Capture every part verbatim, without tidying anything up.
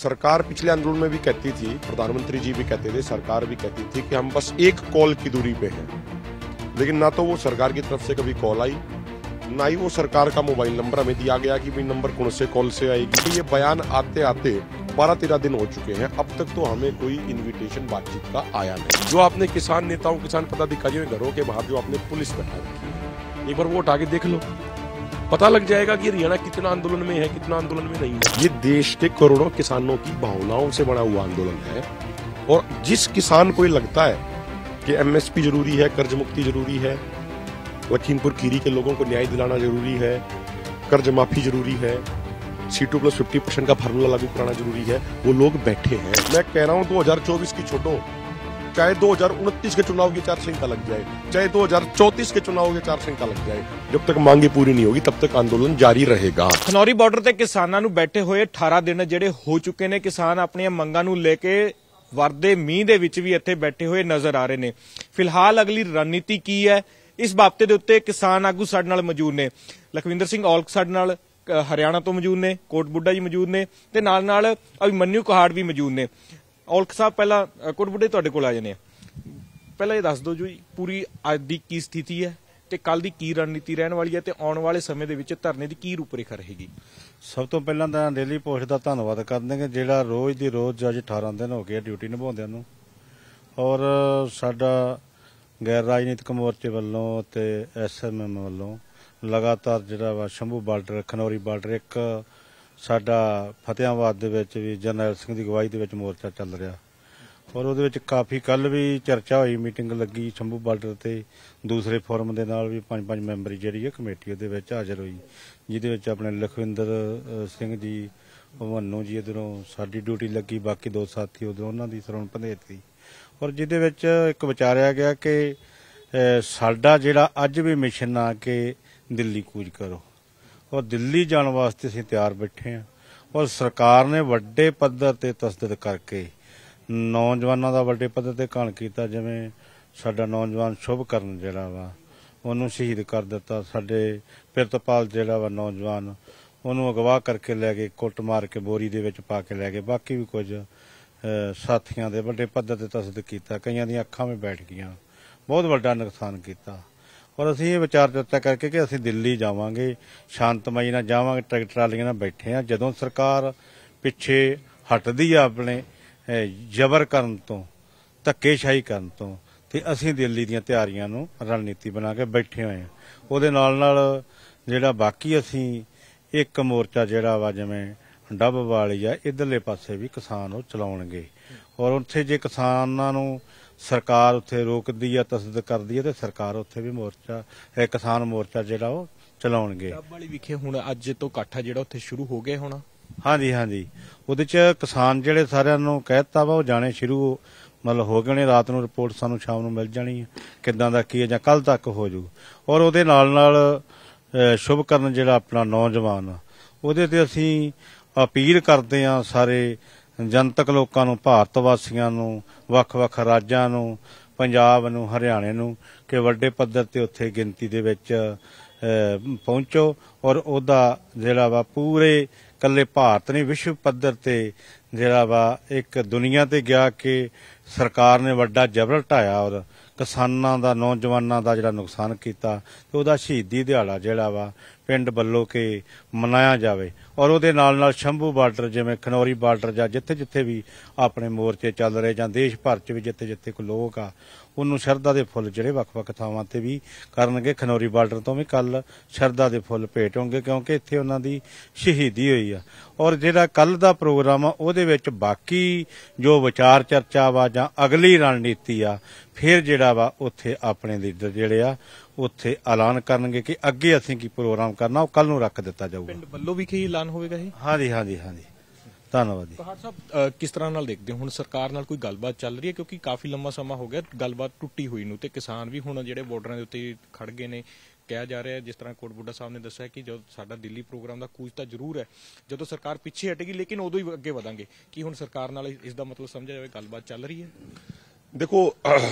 सरकार पिछले आंदोलन में भी कहती थी, प्रधानमंत्री जी भी कहते थे, सरकार भी कहती थी कि हम बस एक कॉल की दूरी पे हैं, लेकिन ना तो वो सरकार की तरफ से कभी कॉल आई, ना ही वो सरकार का मोबाइल नंबर हमें दिया गया कि भाई नंबर कौन से कॉल से आएगी। तो ये बयान आते आते बारह तेरह दिन हो चुके हैं, अब तक तो हमें कोई इन्विटेशन बातचीत का आया नहीं। जो आपने किसान नेताओं, किसान पदाधिकारियों के घरों के बाहर जो आपने पुलिस बैठा रखी है, एक बार वो उठा के देख लो, पता लग जाएगा कि हरियाणा कितना आंदोलन में है, कितना आंदोलन में नहीं है। ये देश के करोड़ों किसानों की भावनाओं से बना हुआ आंदोलन है, और जिस किसान को लगता है कि एमएसपी जरूरी है, कर्ज मुक्ति जरूरी है, लखीमपुर खीरी के लोगों को न्याय दिलाना जरूरी है, कर्ज माफी जरूरी है, C two plus fifty percent का फार्मूला लागू कराना जरूरी है, वो लोग बैठे हैं। मैं कह रहा हूं दो हजार चौबीस की छोड़ो, चाहे दो हजार उनतीस के चुनाव की चार संहिता लग जाए, चाहे दो हजार चौतीस के चुनाव की चार संहिता लग जाए, जब तक मांगे पूरी नहीं होगी तब तक आंदोलन जारी रहेगा। ਖਨੌਰੀ ਬਾਰਡਰ ਤੇ ਕਿਸਾਨਾਂ ਨੂੰ ਬੈਠੇ ਹੋਏ ਅਠਾਰਾਂ ਦਿਨ ਜਿਹੜੇ ਹੋ ਚੁੱਕੇ ਨੇ, ਕਿਸਾਨ ਆਪਣੀਆਂ ਮੰਗਾਂ ਨੂੰ ਲੈ ਕੇ ਵਰਦੇ ਮੀਂਹ ਦੇ ਵਿੱਚ ਵੀ ਇੱਥੇ ਬੈਠੇ ਹੋਏ ਨਜ਼ਰ ਆ ਰਹੇ ਨੇ। ਫਿਲਹਾਲ ਅਗਲੀ ਰਣਨੀਤੀ ਕੀ ਹੈ, ਇਸ ਬਾਬਤ ਦੇ ਉੱਤੇ ਕਿਸਾਨ ਆਗੂ ਸਾਡੇ ਨਾਲ ਮੌਜੂਦ ਨੇ। ਲਖਵਿੰਦਰ ਸਿੰਘ ਔਲਖ ਸਾਡੇ ਨਾਲ ਹਰਿਆਣਾ ਤੋਂ ਮੌਜੂਦ ਨੇ, ਕੋਟ ਬੁੱਢਾ ਜੀ ਮੌਜੂਦ ਨੇ, ਤੇ ਨਾਲ ਨਾਲ ਅਭਿਮਨਿਊ ਕੁਹਾੜ ਵੀ ਮੌਜੂਦ ਨੇ। ਔਲਖ ਸਾਹਿਬ, ਪਹਿਲਾਂ ਕੋਟ ਬੁੱਢੇ ਤੁਹਾਡੇ ਕੋਲ ਆ ਜਾਂਦੇ ਆ। ਪਹਿਲਾਂ ਇਹ ਦੱਸ ਦਿਓ ਜੀ, ਪੂਰੀ ਅੱਜ ਦੀ ਕੀ ਸਥਿਤੀ ਹੈ ਤੇ ਕੱਲ ਦੀ ਕੀ ਰਣਨੀਤੀ ਰਹਿਣ ਵਾਲੀ ਹੈ, ਤੇ ਆਉਣ ਵਾਲੇ ਸਮੇਂ ਦੇ ਵਿੱਚ ਧਰਨੇ ਦੀ ਕੀ ਰੂਪਰੇਖਾ ਰਹੇਗੀ? ਸਭ ਤੋਂ ਪਹਿਲਾਂ ਤਾਂ ਡੇਲੀ ਪੋਸਟ ਦਾ ਧੰਨਵਾਦ ਕਰਦੇ ਹਾਂ, ਜਿਹੜਾ ਰੋਜ਼ ਦੀ ਰੋਜ਼ ਅੱਜ ਅਠਾਰਾਂ ਦਿਨ ਹੋ ਗਏ ਡਿਊਟੀ ਨਿਭਾਉਂਦਿਆਂ ਨੂੰ, ਔਰ ਸਾਡਾ ਗੈਰ ਰਾਜਨੀਤਿਕ ਮੋਰਚੇ ਵੱਲੋਂ ਤੇ ਐਸਐਮਐਮ ਵੱਲੋਂ ਲਗਾਤਾਰ ਜਿਹੜਾ ਵਾ ਸ਼ੰਭੂ ਬਾਰਡਰ, ਖਨੌਰੀ ਬਾਰਡਰ, ਇੱਕ ਸਾਡਾ ਫਤਿਆਬਾਦ ਦੇ ਵਿੱਚ ਵੀ ਜਰਨੈਲ ਸਿੰਘ ਦੀ ਅਗਵਾਈ ਦੇ ਵਿੱਚ ਮੋਰਚਾ ਚੱਲ ਰਿਹਾ, ਔਰ ਉਹਦੇ ਵਿੱਚ ਕਾਫੀ ਕੱਲ ਵੀ ਚਰਚਾ ਹੋਈ, ਮੀਟਿੰਗ ਲੱਗੀ ਸ਼ੰਭੂ ਬਾਰਡਰ ਤੇ। ਦੂਸਰੇ ਫੋਰਮ ਦੇ ਨਾਲ ਵੀ ਪੰਜ ਪੰਜ ਮੈਂਬਰੀ ਜਿਹੜੀ ਹੈ ਕਮੇਟੀ ਉਹਦੇ ਵਿੱਚ ਹਾਜ਼ਰ ਹੋਈ, ਜਿਹਦੇ ਵਿੱਚ ਆਪਣੇ ਲਖਵਿੰਦਰ ਸਿੰਘ ਜੀ, ਭਵਨੂ ਜੀ ਇੱਧਰੋਂ ਸਾਡੀ ਡਿਊਟੀ ਲੱਗੀ, ਬਾਕੀ ਦੋ ਸਾਥੀ ਉਧਰੋਂ ਉਹਨਾਂ ਦੀ ਸਰਵਣ ਭੰਦੇਤ ਸੀ, ਔਰ ਜਿਹਦੇ ਵਿੱਚ ਇੱਕ ਵਿਚਾਰਿਆ ਗਿਆ ਕਿ ਸਾਡਾ ਜਿਹੜਾ ਅੱਜ ਵੀ ਮਿਸ਼ਨ ਆ ਕਿ ਦਿੱਲੀ ਕੂਚ ਕਰੋ, ਔਰ ਦਿੱਲੀ ਜਾਣ ਵਾਸਤੇ ਅਸੀਂ ਤਿਆਰ ਬੈਠੇ ਹਾਂ। ਔਰ ਸਰਕਾਰ ਨੇ ਵੱਡੇ ਪੱਧਰ ਤੇ ਤਸਦੀਕ ਕਰਕੇ ਨੌਜਵਾਨਾਂ ਦਾ ਵੱਡੇ ਪੱਧਰ ਤੇ ਘਾਣ ਕੀਤਾ, ਜਿਵੇਂ ਸਾਡਾ ਨੌਜਵਾਨ ਸ਼ੁਭਕਰਨ ਜਿਹੜਾ ਵਾ ਉਹਨੂੰ ਸ਼ਹੀਦ ਕਰ ਦਿੱਤਾ, ਸਾਡੇ ਪਿਰਤਪਾਲ ਜਿਹੜਾ ਵਾ ਨੌਜਵਾਨ ਉਹਨੂੰ ਅਗਵਾ ਕਰਕੇ ਲੈ ਗਏ, ਕੁੱਟ ਮਾਰ ਕੇ ਬੋਰੀ ਦੇ ਵਿੱਚ ਪਾ ਕੇ ਲੈ ਗਏ, ਬਾਕੀ ਵੀ ਕੁਝ ਸਾਥੀਆਂ ਦੇ ਵੱਡੇ ਪੱਧਰ ਤੇ ਤਸਦੀਕ ਕੀਤਾ, ਕਈਆਂ ਦੀਆਂ ਅੱਖਾਂ ਵਿੱਚ ਬੈਠ ਗਈਆਂ, ਬਹੁਤ ਵੱਡਾ ਨੁਕਸਾਨ ਕੀਤਾ। ਔਰ ਅਸੀਂ ਇਹ ਵਿਚਾਰ ਚਰਚਾ ਕਰਕੇ ਕਿ ਅਸੀਂ ਦਿੱਲੀ ਜਾਵਾਂਗੇ, ਸ਼ਾਂਤਮਈ ਨਾਲ ਜਾਵਾਂਗੇ, ਟਰੈਕਟਰ ਟਰਾਲੀਆਂ ਨਾਲ ਬੈਠੇ ਹਾਂ। ਜਦੋਂ ਸਰਕਾਰ ਪਿੱਛੇ ਹਟਦੀ ਆ ਆਪਣੇ ਜ਼ਬਰ ਕਰਨ ਤੋਂ, ਧੱਕੇਸ਼ਾਹੀ ਕਰਨ ਤੋਂ, ਤੇ ਅਸੀਂ ਦਿੱਲੀ ਦੀਆਂ ਤਿਆਰੀਆਂ ਨੂੰ ਰਣਨੀਤੀ ਬਣਾ ਕੇ ਬੈਠੇ ਹੋਏ ਹਾਂ। ਉਹਦੇ ਨਾਲ ਨਾਲ ਜਿਹੜਾ ਬਾਕੀ ਅਸੀਂ ਇੱਕ ਮੋਰਚਾ ਜਿਹੜਾ ਵਾ ਜਿਵੇਂ ਡੱਬ ਵਾਲੀ ਆ, ਇੱਧਰਲੇ ਪਾਸੇ ਵੀ ਕਿਸਾਨ ਉਹ ਚਲਾਉਣਗੇ, ਔਰ ਉੱਥੇ ਜੇ ਕਿਸਾਨਾਂ ਨੂੰ ਸਰਕਾਰ ਉੱਥੇ ਰੋਕਦੀ ਆ, ਤਸਦੀਕ ਕਰਦੀ ਆ, ਤੇ ਸਰਕਾਰ ਉੱਥੇ ਵੀ ਮੋਰਚਾ, ਕਿਸਾਨ ਮੋਰਚਾ ਜਿਹੜਾ ਉਹ ਚਲਾਉਣਗੇ। ਡੱਬ ਵਾਲੀ ਵਿਖੇ ਹੁਣ ਅੱਜ ਤੋਂ ਇਕੱਠ ਜਿਹੜਾ ਉੱਥੇ ਸ਼ੁਰੂ ਹੋ ਗਿਆ ਹੋਣਾ? ਹਾਂਜੀ ਹਾਂਜੀ, ਉਹਦੇ ਚ ਕਿਸਾਨ ਜਿਹੜੇ ਸਾਰਿਆਂ ਨੂੰ ਕਹਿ ਦਿੱਤਾ ਵਾ ਉਹ ਜਾਣੇ ਸ਼ੁਰੂ ਮਤਲਬ ਹੋ ਗਏ ਨੇ। ਰਾਤ ਨੂੰ ਰਿਪੋਰਟ ਸਾਨੂੰ ਸ਼ਾਮ ਨੂੰ ਮਿਲ ਜਾਣੀ ਹੈ ਕਿੱਦਾਂ ਦਾ ਕੀ ਹੈ, ਜਾਂ ਕੱਲ ਤੱਕ ਹੋ ਜੂ। ਔਰ ਉਹਦੇ ਨਾਲ ਨਾਲ ਸ਼ੁਭਕਰਨ ਜਿਹੜਾ ਆਪਣਾ ਨੌਜਵਾਨ, ਉਹਦੇ ਤੇ ਅਸੀਂ ਅਪੀਲ ਕਰਦੇ ਹਾਂ ਸਾਰੇ ਜਨਤਕ ਲੋਕਾਂ ਨੂੰ, ਭਾਰਤ ਵਾਸੀਆਂ ਨੂੰ, ਵੱਖ-ਵੱਖ ਰਾਜਾਂ ਨੂੰ, ਪੰਜਾਬ ਨੂੰ, ਹਰਿਆਣੇ ਨੂੰ, ਕਿ ਵੱਡੇ ਪੱਧਰ ਤੇ ਉੱਥੇ ਗਿਣਤੀ ਦੇ ਵਿੱਚ ਪਹੁੰਚੋ, ਔਰ ਉਹਦਾ ਜਿਹੜਾ ਵਾ ਪੂਰੇ ਇਕੱਲੇ ਭਾਰਤ ਨਹੀਂ ਵਿਸ਼ਵ ਪੱਧਰ ਤੇ ਜਿਹੜਾ ਵਾ ਇੱਕ ਦੁਨੀਆ ਤੇ ਗਿਆ ਕਿ ਸਰਕਾਰ ਨੇ ਵੱਡਾ ਜਬਰ ਢਾਇਆ, ਔਰ ਕਿਸਾਨਾਂ ਦਾ, ਨੌਜਵਾਨਾਂ ਦਾ ਜਿਹੜਾ ਨੁਕਸਾਨ ਕੀਤਾ, ਤੇ ਉਹਦਾ ਸ਼ਹੀਦੀ ਦਿਹਾੜਾ ਜਿਹੜਾ ਵਾ ਪਿੰਡ ਵੱਲੋਂ ਕਿ ਮਨਾਇਆ ਜਾਵੇ। ਔਰ ਉਹਦੇ ਨਾਲ ਨਾਲ ਸ਼ੰਭੂ ਬਾਰਡਰ, ਜਿਵੇਂ ਖਨੌਰੀ ਬਾਰਡਰ, ਜਾਂ ਜਿੱਥੇ ਜਿੱਥੇ ਵੀ ਆਪਣੇ ਮੋਰਚੇ ਚੱਲ ਰਹੇ, ਜਾਂ ਦੇਸ਼ ਭਰ ਚ ਵੀ ਜਿੱਥੇ ਜਿੱਥੇ ਕੋਈ ਲੋਕ ਆ, ਉਹਨੂੰ ਸ਼ਰਧਾ ਦੇ ਫੁੱਲ ਜਿਹੜੇ ਵੱਖ-ਵੱਖ ਥਾਵਾਂ ਤੇ ਵੀ ਕਰਨਗੇ। ਖਨੌਰੀ ਬਾਰਡਰ ਤੋਂ ਵੀ ਕੱਲ ਸ਼ਰਧਾ ਦੇ ਫੁੱਲ ਭੇਟ ਹੋਣਗੇ, ਕਿਉਂਕਿ ਇੱਥੇ ਉਹਨਾਂ ਦੀ ਸ਼ਹੀਦੀ ਹੋਈ ਆ। ਔਰ ਜਿਹੜਾ ਕੱਲ ਦਾ ਪ੍ਰੋਗਰਾਮ ਆ, ਉਹਦੇ ਵਿੱਚ ਬਾਕੀ ਜੋ ਵਿਚਾਰ ਚਰਚਾ ਵਾ ਜਾਂ ਅਗਲੀ ਰਣਨੀਤੀ ਆ, ਫਿਰ ਜਿਹੜਾ ਵਾ ਉੱਥੇ ਆਪਣੇ ਲੀਡਰ ਜਿਹੜੇ ਆ ਉੱਥੇ ਐਲਾਨ ਕਰਨਗੇ ਕਿ ਅੱਗੇ ਅਸੀਂ ਕੀ ਪ੍ਰੋਗਰਾਮ ਕਰਨਾ, ਉਹ ਕੱਲ ਨੂੰ ਰੱਖ ਦਿੱਤਾ ਜਾਊਗਾ। ਪਿੰਡ ਵੱਲੋਂ ਵੀ ਕੀ ਐਲਾਨ ਹੋਵੇਗਾ ਇਹ? ਹਾਂਜੀ ਹਾਂਜੀ ਹਾਂਜੀ, ਧੰਨਵਾਦ ਜੀ। ਕੁਹਾੜ ਸਾਹਿਬ, ਕਿਸ ਤਰ੍ਹਾਂ ਨਾਲ ਦੇਖਦੇ ਹੋ ਹੁਣ ਸਰਕਾਰ ਨਾਲ ਕੋਈ ਗੱਲਬਾਤ ਚੱਲ ਰਹੀ ਹੈ? ਕਿਉਂਕਿ ਕਾਫੀ ਲੰਮਾ ਸਮਾਂ ਹੋ ਗਿਆ ਗੱਲਬਾਤ ਟੁੱਟੀ ਹੋਈ ਨੂੰ, ਤੇ ਕਿਸਾਨ ਵੀ ਹੁਣ ਜਿਹੜੇ ਬਾਰਡਰਾਂ ਦੇ ਉੱਤੇ ਖੜ ਗਏ ਨੇ। ਕਿਹਾ ਜਾ ਰਿਹਾ, ਜਿਸ ਤਰ੍ਹਾਂ ਕੋਟ ਬੁੱਢਾ ਸਾਹਿਬ ਨੇ ਦੱਸਿਆ ਕਿ ਜਦੋਂ ਸਾਡਾ ਦਿੱਲੀ ਪ੍ਰੋਗਰਾਮ ਦਾ ਕੂਚ ਤਾਂ ਜ਼ਰੂਰ ਹੈ, ਜਦੋਂ ਸਰਕਾਰ ਪਿੱਛੇ ਹਟੇਗੀ ਲੇਕਿਨ ਉਦੋਂ ਹੀ ਅੱਗੇ ਵਧਾਂਗੇ। ਕੀ ਹੁਣ ਸਰਕਾਰ ਨਾਲ ਇਸ ਦਾ ਮਤਲਬ ਸਮਝਿਆ ਜਾਵੇ ਗੱਲਬਾत ਚੱਲ रही है? देखो,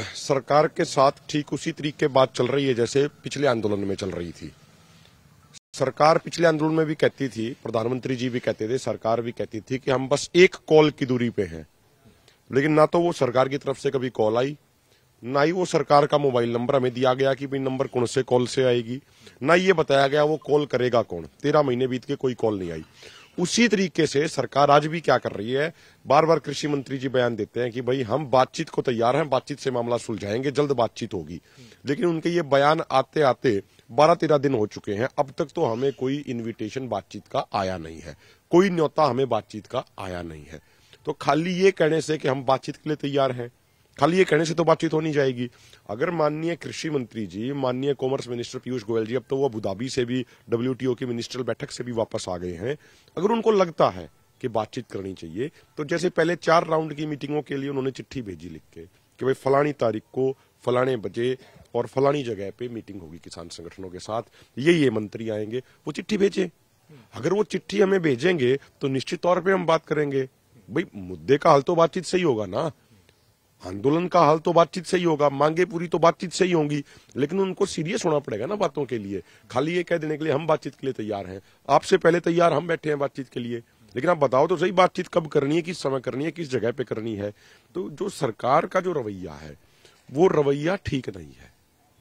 सरकार के साथ ठीक उसी तरीके बात चल रही है जैसे पिछले आंदोलन में चल रही थी। सरकार पिछले आंदोलन में भी कहती थी, प्रधानमंत्री जी भी कहते थे, सरकार भी कहती थी कि हम बस एक कॉल की दूरी पे हैं, लेकिन ना तो वो सरकार की तरफ से कभी कॉल आई, ना ही वो सरकार का मोबाइल नंबर हमें दिया गया कि भाई नंबर कौन से कॉल से आएगी, ना ये बताया गया वो कॉल करेगा कौन। तेरह महीने बीत के कोई कॉल नहीं आई। उसी तरीके से सरकार आज भी क्या कर रही है, बार बार कृषि मंत्री जी बयान देते हैं कि भाई हम बातचीत को तैयार हैं, बातचीत से मामला सुलझाएंगे, जल्द बातचीत होगी, लेकिन उनके ये बयान आते आते बारह तेरह दिन हो चुके हैं, अब तक तो हमें कोई इन्विटेशन बातचीत का आया नहीं है, कोई न्योता हमें बातचीत का आया नहीं है। तो खाली ये कहने से कि हम बातचीत के लिए तैयार हैं, खाली ये कहने से तो बातचीत हो नहीं जाएगी। अगर माननीय कृषि मंत्री जी, माननीय कॉमर्स मिनिस्टर पीयूष गोयल जी, अब तो वो अबू धाबी से भी डब्ल्यूटीओ की मिनिस्ट्रियल बैठक से भी वापस आ गए हैं, अगर उनको लगता है कि बातचीत करनी चाहिए तो जैसे पहले चार राउंड की मीटिंगों के लिए उन्होंने चिट्ठी भेजी लिख के कि भाई फलानी तारीख को फलाने बजे और फलानी जगह पे मीटिंग होगी किसान संगठनों के साथ, ये ये मंत्री आएंगे, वो चिट्ठी भेजे। अगर वो चिट्ठी हमें भेजेंगे तो निश्चित तौर पे हम बात करेंगे। भाई मुद्दे का हल तो बातचीत से ही होगा ना, आंदोलन का हल तो बातचीत से ही होगा, मांगे पूरी तो बातचीत से ही होंगी, लेकिन उनको सीरियस होना पड़ेगा ना बातों के लिए। खाली ये कह देने के लिए हम बातचीत के लिए तैयार हैं, आपसे पहले तैयार हम बैठे हैं बातचीत के लिए, लेकिन आप बताओ तो सही बातचीत कब करनी है, किस समय करनी है, किस जगह पे करनी है। तो जो सरकार का जो रवैया है वो रवैया ठीक नहीं है।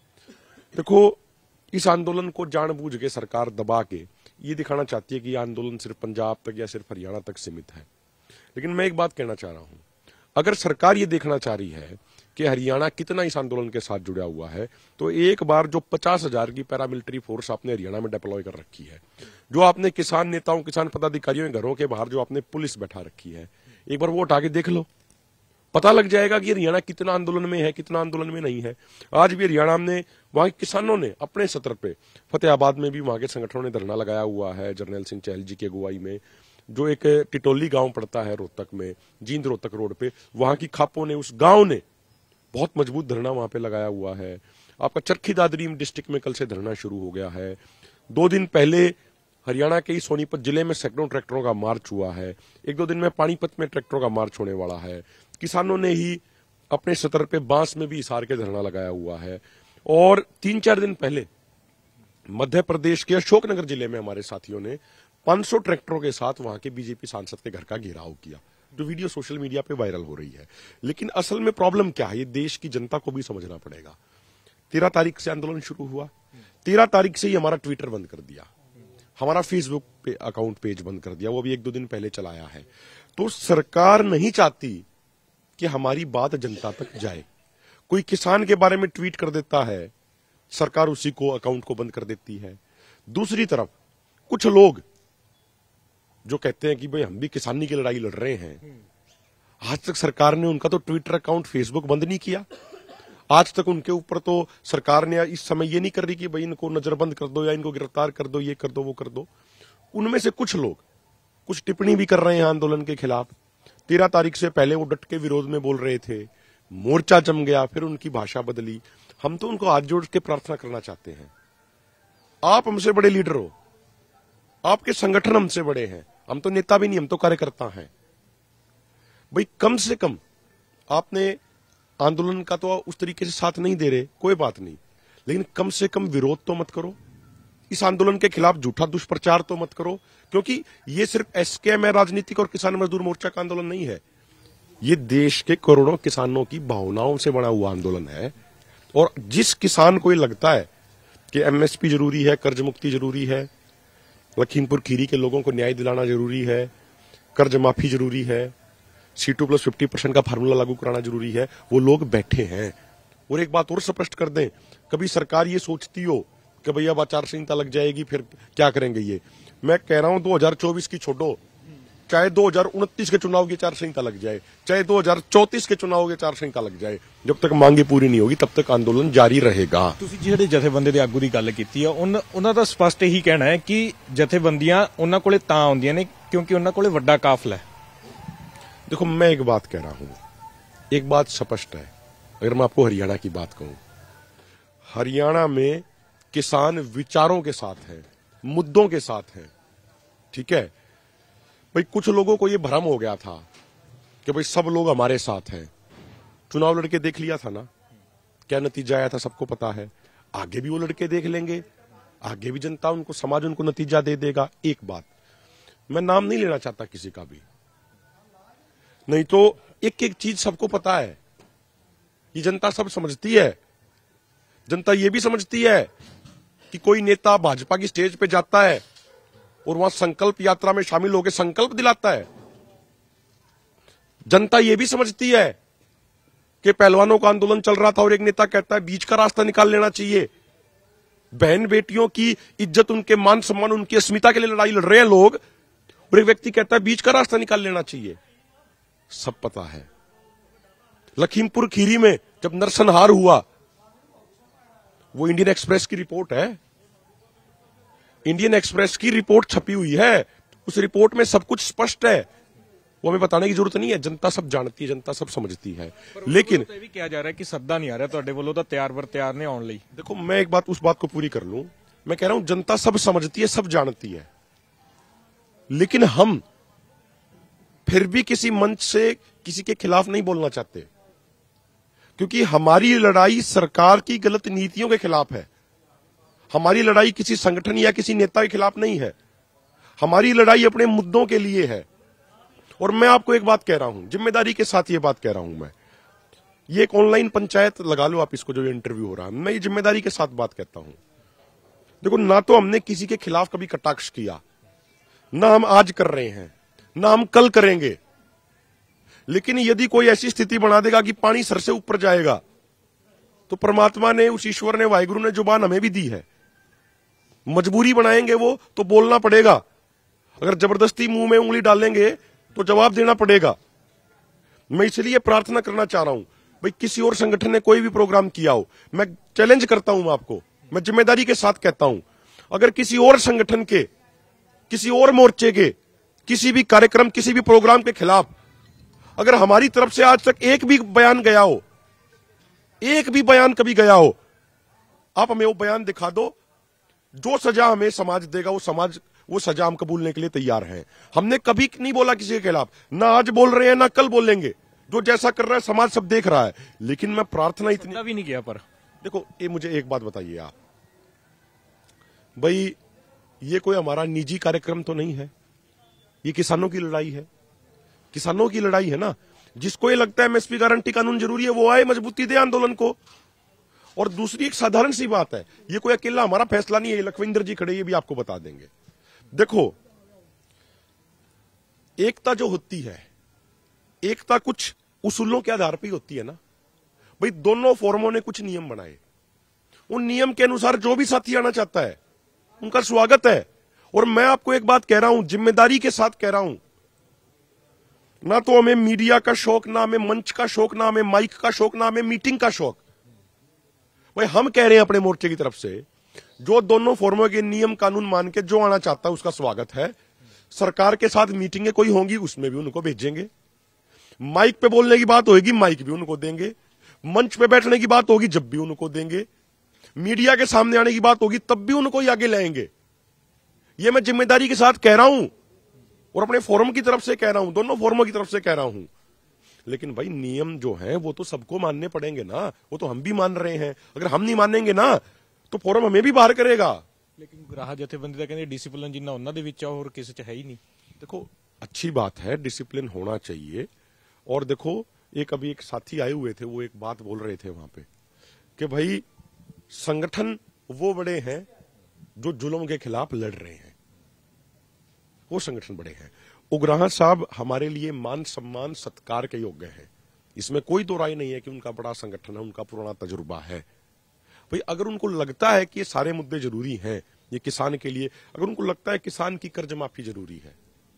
देखो, इस आंदोलन को जानबूझ के सरकार दबा के ये दिखाना चाहती है कि आंदोलन सिर्फ पंजाब तक या सिर्फ हरियाणा तक सीमित है, लेकिन मैं एक बात कहना चाह रहा हूं, अगर सरकार ये देखना चाह रही है कि हरियाणा कितना इस आंदोलन के साथ जुड़ा हुआ है, तो एक बार जो पचास हजार की पैरामिलिट्री फोर्स आपने हरियाणा में डिप्लॉय कर रखी है, जो आपने किसान नेताओं, किसान पदाधिकारियों के घरों के बाहर जो आपने पुलिस बैठा रखी है, एक बार वो उठा के देख लो, पता लग जाएगा कि हरियाणा कितना आंदोलन में है, कितना आंदोलन में नहीं है। आज भी हरियाणा में वहां के किसानों ने अपने सत्र पे, फतेहाबाद में भी वहां के संगठनों ने धरना लगाया हुआ है, जर्नैल सिंह चहल जी की अगुवाई में, जो एक टिटोली गांव पड़ता है रोहतक में, जींद रोहतक रोड पे, वहां की खापों ने, उस गांव ने बहुत मजबूत धरना वहां पे लगाया हुआ है। आपका चरखी दादरी डिस्ट्रिक्ट में कल से धरना शुरू हो गया है। दो दिन पहले हरियाणा के ही सोनीपत जिले में सैकड़ों ट्रैक्टरों का मार्च हुआ है। एक दो दिन में पानीपत में ट्रैक्टरों का मार्च होने वाला है। किसानों ने ही अपने सतर पे बांस में भी हिसार के धरना लगाया हुआ है। और तीन चार दिन पहले मध्य प्रदेश के अशोकनगर जिले में हमारे साथियों ने पांच सौ ट्रैक्टरों के साथ वहां के बीजेपी सांसद के घर का घेराव किया, जो वीडियो सोशल मीडिया पे वायरल हो रही है। लेकिन असल में प्रॉब्लम क्या है, ये देश की जनता को भी समझना पड़ेगा। तेरह तारीख से आंदोलन शुरू हुआ, तेरह तारीख से ही हमारा ट्विटर बंद कर दिया, हमारा फेसबुक पे अकाउंट पेज बंद कर दिया, वो भी एक दो दिन पहले चलाया है। तो सरकार नहीं चाहती कि हमारी बात जनता तक जाए। कोई किसान के बारे में ट्वीट कर देता है, सरकार उसी को अकाउंट को बंद कर देती है। दूसरी तरफ कुछ लोग जो कहते हैं कि भाई हम भी किसानी की लड़ाई लड़ रहे हैं, आज तक सरकार ने उनका तो ट्विटर अकाउंट, फेसबुक बंद नहीं किया। आज तक उनके ऊपर तो सरकार ने इस समय ये नहीं कर रही कि भाई इनको नजरबंद कर दो या इनको गिरफ्तार कर दो, ये कर दो, वो कर दो। उनमें से कुछ लोग कुछ टिप्पणी भी कर रहे हैं आंदोलन के खिलाफ। तेरह तारीख से पहले वो डट के विरोध में बोल रहे थे, मोर्चा जम गया, फिर उनकी भाषा बदली। हम तो उनको हाथ जोड़ के प्रार्थना करना चाहते हैं, आप हमसे बड़े लीडर हो, आपके संगठन हमसे बड़े हैं, हम तो नेता भी नहीं, हम तो कार्यकर्ता हैं। भाई कम से कम आपने आंदोलन का तो उस तरीके से साथ नहीं दे रहे, कोई बात नहीं, लेकिन कम से कम विरोध तो मत करो। इस आंदोलन के खिलाफ झूठा दुष्प्रचार तो मत करो, क्योंकि ये सिर्फ एसकेएम है, राजनीतिक और किसान मजदूर मोर्चा का आंदोलन नहीं है। ये देश के करोड़ों किसानों की भावनाओं से बना हुआ आंदोलन है। और जिस किसान को ये लगता है कि एमएसपी जरूरी है, कर्ज मुक्ति जरूरी है, लखीमपुर खीरी के लोगों को न्याय दिलाना जरूरी है, कर्ज माफी जरूरी है, C two plus fifty percent का फार्मूला लागू कराना जरूरी है, वो लोग बैठे हैं। और एक बात और स्पष्ट कर दें, कभी सरकार ये सोचती हो कि भैया अब आचार संहिता लग जाएगी फिर क्या करेंगे, ये मैं कह रहा हूं दो हजार चौबीस की छोड़ो, चाहे दो हजार उनतीस के चुनाव की आचार संहिता लग जाए, चाहे दो हजार चौंतीस के चुनाव की आचार संहिता लग जाए, जब तक मांगे पूरी नहीं होगी तब तक आंदोलन जारी रहेगा। ਤੁਸੀਂ ਜਿਹੜੇ ਜਥੇਬੰਦੀ ਦੇ ਆਗੂ ਦੀ ਗੱਲ ਕੀਤੀ ਆ, ਉਹਨਾਂ ਦਾ ਸਪਸ਼ਟ ਇਹੀ ਕਹਿਣਾ ਹੈ ਕਿ ਜਥੇਬੰਦੀਆਂ ਉਹਨਾਂ ਕੋਲੇ ਤਾਂ ਆਉਂਦੀਆਂ ਨੇ ਕਿਉਂਕਿ ਉਹਨਾਂ ਕੋਲੇ ਵੱਡਾ ਕਾਫਲਾ है। देखो, मैं एक बात कह रहा हूं, एक बात स्पष्ट है। अगर मैं आपको हरियाणा की बात कहूं, हरियाणा में किसान विचारों के साथ है, मुद्दों के साथ है, ठीक है। भाई कुछ लोगों को यह भ्रम हो गया था कि भाई सब लोग हमारे साथ हैं। चुनाव लड़के देख लिया था ना, क्या नतीजा आया था सबको पता है। आगे भी वो लड़के देख लेंगे, आगे भी जनता उनको, समाज उनको नतीजा दे देगा। एक बात, मैं नाम नहीं लेना चाहता किसी का भी, नहीं तो एक एक चीज सबको पता है, ये जनता सब समझती है। जनता ये भी समझती है कि कोई नेता भाजपा की स्टेज पे जाता है और वहां संकल्प यात्रा में शामिल होकर संकल्प दिलाता है। जनता ये भी समझती है कि पहलवानों का आंदोलन चल रहा था और एक नेता कहता है बीच का रास्ता निकाल लेना चाहिए। बहन बेटियों की इज्जत, उनके मान सम्मान, उनकी अस्मिता के लिए लड़ाई लड़ रहे हैं लोग, और एक व्यक्ति कहता है बीच का रास्ता निकाल लेना चाहिए। सब पता है। लखीमपुर खीरी में जब नरसंहार हुआ, वो इंडियन एक्सप्रेस की रिपोर्ट है, इंडियन एक्सप्रेस की रिपोर्ट छपी हुई है, उस रिपोर्ट में सब कुछ स्पष्ट है, वो हमें बताने की जरूरत नहीं है। जनता सब जानती है, जनता सब समझती है। लेकिन ਇਹ ਵੀ ਕਿਹਾ ਜਾ ਰਿਹਾ ਕਿ ਸੱਦਾ ਨਹੀਂ ਆ ਰਿਹਾ ਤੁਹਾਡੇ ਵੱਲੋਂ, ਤਾਂ ਤਿਆਰ ਬਰ ਤਿਆਰ ਨੇ ਆਉਣ ਲਈ। देखो, मैं एक बात उस बात को पूरी कर लूं, मैं कह रहा हूं जनता सब समझती है, सब जानती है, लेकिन हम फिर भी किसी मंच से किसी के खिलाफ नहीं बोलना चाहते, क्योंकि हमारी लड़ाई सरकार की गलत नीतियों के खिलाफ है। हमारी लड़ाई किसी संगठन या किसी नेता के खिलाफ नहीं है, हमारी लड़ाई अपने मुद्दों के लिए है। और मैं आपको एक बात कह रहा हूं, जिम्मेदारी के साथ ये बात कह रहा हूं, मैं ये एक ऑनलाइन पंचायत लगा लो आप इसको, जो इंटरव्यू हो रहा है, मैं ये जिम्मेदारी के साथ बात कहता हूं। देखो, ना तो हमने किसी के खिलाफ कभी कटाक्ष किया, ना हम आज कर रहे हैं, ना हम कल करेंगे। लेकिन यदि कोई ऐसी स्थिति बना देगा कि पानी सर से ऊपर जाएगा, तो परमात्मा ने, उस ईश्वर ने, वाहिगुरु ने जुबान हमें भी दी है, मजबूरी बनाएंगे वो तो बोलना पड़ेगा। अगर जबरदस्ती मुंह में उंगली डालेंगे तो जवाब देना पड़ेगा। मैं इसलिए प्रार्थना करना चाह रहा हूं, भाई किसी और संगठन ने कोई भी प्रोग्राम किया हो, मैं चैलेंज करता हूं आपको, मैं जिम्मेदारी के साथ कहता हूं, अगर किसी और संगठन के, किसी और मोर्चे के, किसी भी कार्यक्रम, किसी भी प्रोग्राम के खिलाफ अगर हमारी तरफ से आज तक एक भी बयान गया हो, एक भी बयान कभी गया हो, आप हमें वो बयान दिखा दो। जो सजा हमें समाज देगा, वो समाज, वो सजा हम कबूलने के लिए तैयार हैं। हमने कभी नहीं बोला किसी के खिलाफ, ना आज बोल रहे हैं, ना कल बोलेंगे। जो जैसा कर रहा है समाज सब देख रहा है। लेकिन मैं प्रार्थना इतनी भी नहीं किया। पर देखो, ये मुझे एक बात बताइए आप, भाई ये कोई हमारा निजी कार्यक्रम तो नहीं है, ये किसानों की लड़ाई है, किसानों की लड़ाई है ना। जिसको ये लगता है एमएसपी गारंटी कानून जरूरी है, वो आए, मजबूती दे आंदोलन को। और दूसरी एक साधारण सी बात है, ये कोई अकेला हमारा फैसला नहीं है, लखविंदर जी खड़े, ये भी आपको बता देंगे। देखो, एकता जो होती है, एकता कुछ उसूलों के आधार पर ही होती है ना। भाई दोनों फोरमों ने कुछ नियम बनाए, उन नियम के अनुसार जो भी साथी आना चाहता है उनका स्वागत है। और मैं आपको एक बात कह रहा हूं, जिम्मेदारी के साथ कह रहा हूं, ना तो हमें मीडिया का शौक, ना हमें मंच का शौक, ना हमें माइक का शौक, ना हमें मीटिंग का शौक। भाई हम कह रहे हैं अपने मोर्चे की तरफ से, जो दोनों फोरमों के नियम कानून मान के जो आना चाहता है उसका स्वागत है। सरकार के साथ मीटिंगें कोई होंगी, उसमें भी उनको भेजेंगे। माइक पे बोलने की बात होगी, माइक भी उनको देंगे। मंच पे बैठने की बात होगी, जब भी उनको देंगे। मीडिया के सामने आने की बात होगी, तब भी उनको ही आगे लाएंगे। ये मैं जिम्मेदारी के साथ कह रहा हूं और अपने फोरम की तरफ से कह रहा हूं, दोनों फोरमों की तरफ से कह रहा हूं। लेकिन भाई नियम जो है वो तो सबको मानने पड़ेंगे ना, वो तो हम भी मान रहे हैं। अगर हम नहीं मानेंगे ना तो फोरम हमें भी बाहर करेगा। लेकिन राह जथेबंदी ਤਾਂ ਕਹਿੰਦੇ डिसिप्लिन जिन्ना ਉਹਨਾਂ ਦੇ ਵਿੱਚ ਆ ਹੋਰ ਕਿਸੇ ਚ ਹੈ ही नहीं। देखो, अच्छी बात है, डिसिप्लिन होना चाहिए। और देखो, एक अभी एक साथी आए हुए थे, वो एक बात बोल रहे थे वहां पे कि भाई संगठन वो बड़े हैं जो जुल्म के खिलाफ लड़ रहे हैं, वो संगठन बड़े हैं। उग्राह साहब हमारे लिए मान सम्मान सत्कार के योग्य हैं, इसमें कोई दो राय नहीं है कि उनका बड़ा संगठन है, उनका पुराना तजुर्बा है। भाई अगर उनको लगता है कि ये सारे मुद्दे जरूरी हैं, ये किसान के लिए, अगर उनको लगता है किसान की कर्ज माफी जरूरी है,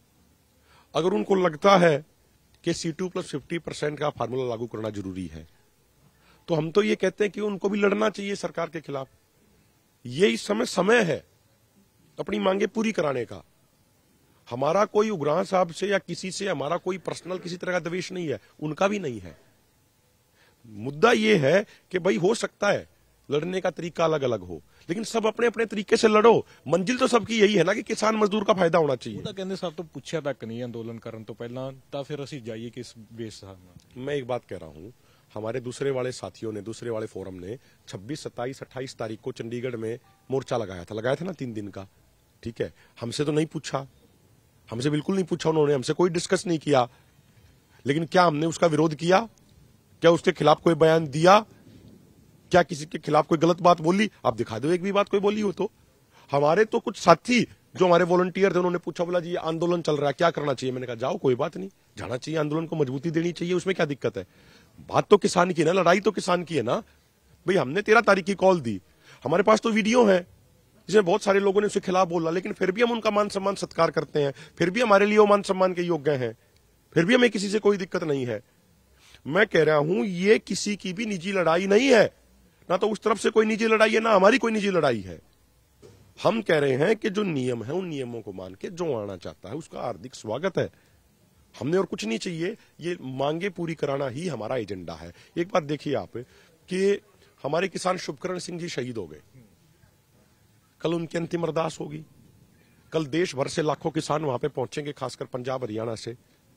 अगर उनको लगता है कि C two plus fifty percent का फार्मूला लागू करना जरूरी है, तो हम तो ये कहते हैं कि उनको भी लड़ना चाहिए सरकार के खिलाफ। ये इस समय समय है अपनी मांगे पूरी कराने का। हमारा कोई उग्राह साहब से या किसी से हमारा कोई पर्सनल किसी तरह का द्वेष नहीं है, उनका भी नहीं है। मुद्दा ये है कि भाई हो सकता है लड़ने का तरीका अलग अलग हो, लेकिन सब अपने अपने तरीके से लड़ो। मंजिल तो सबकी यही है ना कि किसान मजदूर का फायदा होना चाहिए। ਤਾਂ ਕਹਿੰਦੇ ਸਭ ਤੋਂ ਪੁੱਛਿਆ ਤੱਕ ਨਹੀਂ ਅੰਦੋਲਨ ਕਰਨ ਤੋਂ ਪਹਿਲਾਂ, ਤਾਂ ਫਿਰ ਅਸੀਂ ਜਾਈਏ ਕਿਸ ਬੇਸ ਨਾਲ। मैं एक बात कह रहा हूं, हमारे दूसरे वाले साथियों ने, दूसरे वाले फोरम ने छब्बीस, सत्ताईस, अट्ठाईस तारीख को चंडीगढ़ में मोर्चा लगाया था लगाया था ना तीन दिन का। ठीक है, हमसे तो नहीं पूछा, हमसे बिल्कुल नहीं पूछा उन्होंने, हमसे कोई डिस्कस नहीं किया। लेकिन क्या हमने उसका विरोध किया? क्या उसके खिलाफ कोई बयान दिया? क्या किसी के खिलाफ कोई गलत बात बोली? आप दिखा दो एक भी बात कोई बोली हो तो। हमारे तो कुछ साथी जो हमारे वॉलंटियर थे, उन्होंने पूछा, बोला जी आंदोलन चल रहा है, क्या करना चाहिए? मैंने कहा जाओ, कोई बात नहीं, जाना चाहिए, आंदोलन को मजबूती देनी चाहिए, उसमें क्या दिक्कत है? बात तो किसान की है ना, लड़ाई तो किसान की है ना भाई। हमने तेरह तारीख की कॉल दी, हमारे पास तो वीडियो है जिसमें बहुत सारे लोगों ने उसके खिलाफ बोला, लेकिन फिर भी हम उनका मान सम्मान सत्कार करते हैं, फिर भी हमारे लिए वो मान सम्मान के योग्य हैं, फिर भी हमें किसी से कोई दिक्कत नहीं है। मैं कह रहा हूं ये किसी की भी निजी लड़ाई नहीं है, ना तो उस तरफ से कोई निजी लड़ाई है, ना हमारी कोई निजी लड़ाई है। हम कह रहे हैं कि जो नियम है उन नियमों को मान के जो आना चाहता है उसका हार्दिक स्वागत है। हमने और कुछ नहीं चाहिए, ये मांगे पूरी कराना ही हमारा एजेंडा है। एक बात देखिए आप कि हमारे किसान शुभकरण सिंह जी शहीद हो गए, कल उनकी अंतिम अरदास होगी, कल देश भर से लाखों किसान वहां पे पहुंचेंगे, खासकर पंजाब हरियाणा से,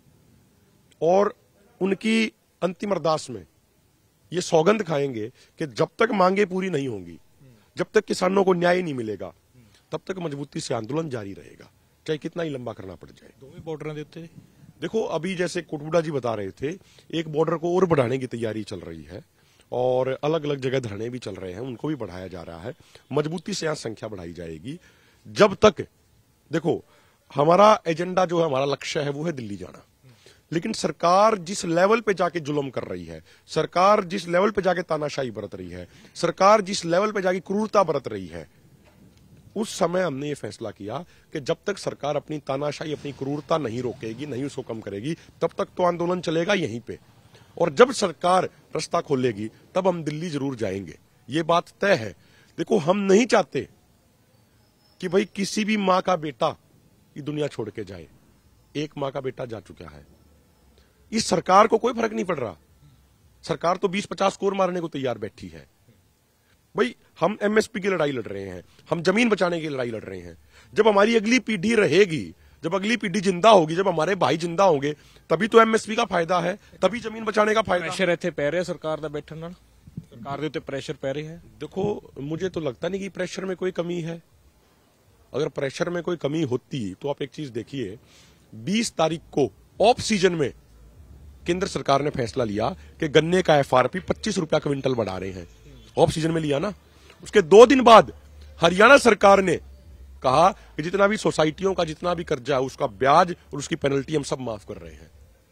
और उनकी अंतिम अरदास में ये सौगंध खाएंगे कि जब तक मांगे पूरी नहीं होंगी, जब तक किसानों को न्याय नहीं मिलेगा, तब तक मजबूती से आंदोलन जारी रहेगा, चाहे कितना ही लंबा करना पड़ जाए। दोनों बॉर्डर देते देखो, अभी जैसे कोटुडा जी बता रहे थे, एक बॉर्डर को और बढ़ाने की तैयारी चल रही है और अलग अलग जगह धरने भी चल रहे हैं, उनको भी बढ़ाया जा रहा है। मजबूती से यहां संख्या बढ़ाई जाएगी। जब तक देखो, हमारा एजेंडा जो है, हमारा लक्ष्य है, वो है दिल्ली जाना। लेकिन सरकार जिस लेवल पे जाके जुल्म कर रही है, सरकार जिस लेवल पे जाके तानाशाही बरत रही है, सरकार जिस लेवल पे जाके क्रूरता बरत रही है, उस समय हमने ये फैसला किया कि जब तक सरकार अपनी तानाशाही, अपनी क्रूरता नहीं रोकेगी, नहीं उसको कम करेगी, तब तक तो आंदोलन चलेगा यहीं पे। और जब सरकार रास्ता खोलेगी तब हम दिल्ली जरूर जाएंगे, ये बात तय है। देखो, हम नहीं चाहते कि भाई किसी भी मां का बेटा ये दुनिया छोड़ के जाए। एक मां का बेटा जा चुका है, इस सरकार को कोई फर्क नहीं पड़ रहा। सरकार तो बीस पचास कोर मारने को तैयार बैठी है। भाई, हम एमएसपी की लड़ाई लड़ रहे हैं, हम जमीन बचाने की लड़ाई लड़ रहे हैं। जब हमारी अगली पीढ़ी रहेगी, जब अगली पीढ़ी जिंदा होगी, जब हमारे भाई जिंदा होंगे, तभी तो एमएसपी का फायदा है, तभी जमीन बचाने का फायदा। ਪ੍ਰੈਸ਼ਰ ਇੱਥੇ ਪੈ ਰਿਹਾ ਸਰਕਾਰ ਦਾ ਬੈਠਣ ਨਾਲ, ਸਰਕਾਰ ਦੇ ਉੱਤੇ ਪ੍ਰੈਸ਼ਰ ਪੈ ਰਿਹਾ ਹੈ। देखो, मुझे तो लगता नहीं कि प्रेशर में कोई कमी है। अगर प्रेशर में कोई कमी होती तो आप एक चीज देखिए, बीस तारीख को ऑफ सीजन में केंद्र सरकार ने फैसला लिया कि गन्ने का एफआरपी पच्चीस रुपया क्विंटल बढ़ा रहे हैं। ऑफ सीजन में लिया ना, उसके दो दिन बाद हरियाणा सरकार ने कहा कि जितना भी सोसाइटियों का जितना भी कर्जा है उसका ब्याज और उसकी पेनल्टी हम सब माफ कर रहे हैं।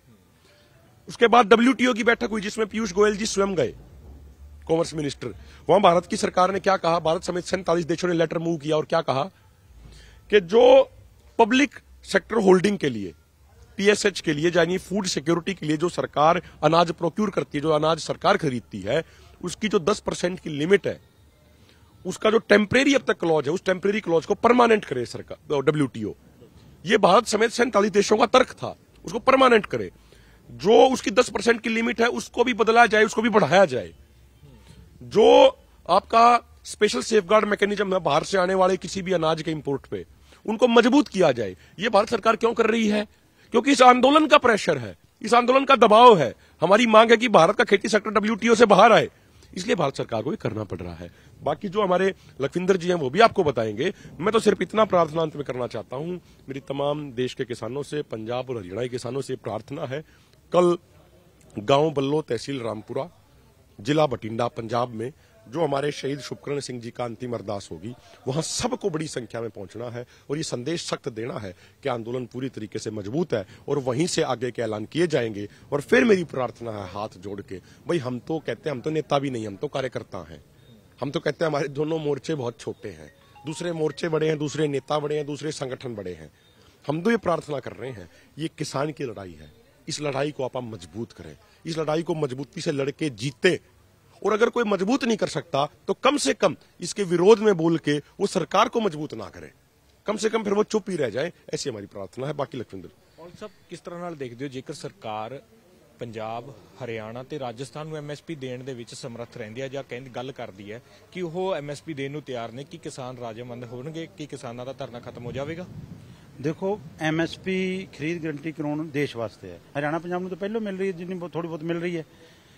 उसके बाद डब्ल्यूटीओ की बैठक हुई जिसमें पीयूष गोयल जी स्वयं गए, कॉमर्स मिनिस्टर। वहां भारत की सरकार ने क्या कहा, भारत समेत सैंतालीस देशों ने लेटर मूव किया और क्या कहा कि जो पब्लिक सेक्टर होल्डिंग के लिए, पीएसएच के लिए, यानी फूड सिक्योरिटी के लिए जो सरकार अनाज प्रोक्यूर करती है, जो अनाज सरकार खरीदती है, उसकी जो दस परसेंट की लिमिट है, उसका जो टेम्परेरी अब तक क्लॉज है, उस टेम्परेरी क्लॉज को परमानेंट करे सरकार, डब्ल्यूटीओ। ये भारत समेत सैंतालीस देशों का तर्क था, उसको परमानेंट करे। जो उसकी दस परसेंट की लिमिट है उसको भी बदला जाए, उसको भी बढ़ाया जाए। जो आपका स्पेशल सेफगार्ड मैकेनिज्म है बाहर से आने वाले किसी भी अनाज के इंपोर्ट पे, उनको मजबूत किया जाए। ये भारत सरकार क्यों कर रही है? क्योंकि इस आंदोलन का प्रेशर है, इस आंदोलन का दबाव है। हमारी मांग है कि भारत का खेती सेक्टर डब्ल्यूटीओ से बाहर आए, इसलिए भारत सरकार को ये करना पड़ रहा है। बाकी जो हमारे लखविंदर जी हैं वो भी आपको बताएंगे। मैं तो सिर्फ इतना प्रार्थना अंत में करना चाहता हूं, मेरी तमाम देश के किसानों से, पंजाब और हरियाणा के किसानों से प्रार्थना है, कल गांव बल्लो, तहसील रामपुरा, जिला बठिंडा, पंजाब में जो हमारे शहीद शुभकरण सिंह जी का अंतिम अरदास होगी, वहां सबको बड़ी संख्या में पहुंचना है और ये संदेश सख्त देना है कि आंदोलन पूरी तरीके से मजबूत है और वहीं से आगे के ऐलान किए जाएंगे। और फिर मेरी प्रार्थना है हाथ जोड़ के, भाई हम तो कहते हैं, हम तो नेता भी नहीं, हम तो कार्यकर्ता हैं। हम तो कहते हैं हमारे दोनों मोर्चे बहुत छोटे हैं, दूसरे मोर्चे बड़े हैं, दूसरे नेता बड़े हैं, दूसरे संगठन बड़े हैं। हम तो ये प्रार्थना कर रहे हैं, ये किसान की लड़ाई है, इस लड़ाई को आप मजबूत करें, इस लड़ाई को मजबूती से लड़के जीते। और अगर कोई मजबूत नहीं कर सकता तो कम से कम इसके विरोध में बोल के वो सरकार को मजबूत ना करे, कम से कम फिर वो चुप ही रह जाए, ऐसी हमारी प्रार्थना है। बाकी लखविंदर ਔਰ ਸਭ ਕਿਸ ਤਰ੍ਹਾਂ ਨਾਲ ਦੇਖਦੇ ਹੋ ਜੇਕਰ ਸਰਕਾਰ ਪੰਜਾਬ, ਹਰਿਆਣਾ ਤੇ ਰਾਜਸਥਾਨ ਨੂੰ ਐਮਐਸਪੀ ਦੇਣ ਦੇ ਵਿੱਚ ਸਮਰੱਥ ਰਹਿੰਦੀ ਹੈ ਜਾਂ ਕਹਿੰਦੀ ਗੱਲ ਕਰਦੀ ਹੈ ਕਿ ਉਹ ਐਮਐਸਪੀ ਦੇਣ ਨੂੰ ਤਿਆਰ ਨੇ, ਕਿ ਕਿਸਾਨ ਰਾਜਮੰਦ ਹੋਣਗੇ, ਕਿ ਕਿਸਾਨਾਂ ਦਾ ਧਰਨਾ ਖਤਮ ਹੋ ਜਾਵੇਗਾ? देखो, एमएसपी खरीद गारंटी कानून देश वास्ते है। हरियाणा पंजाब में तो पहले मिल रही है, जितनी थोड़ी बहुत मिल रही है,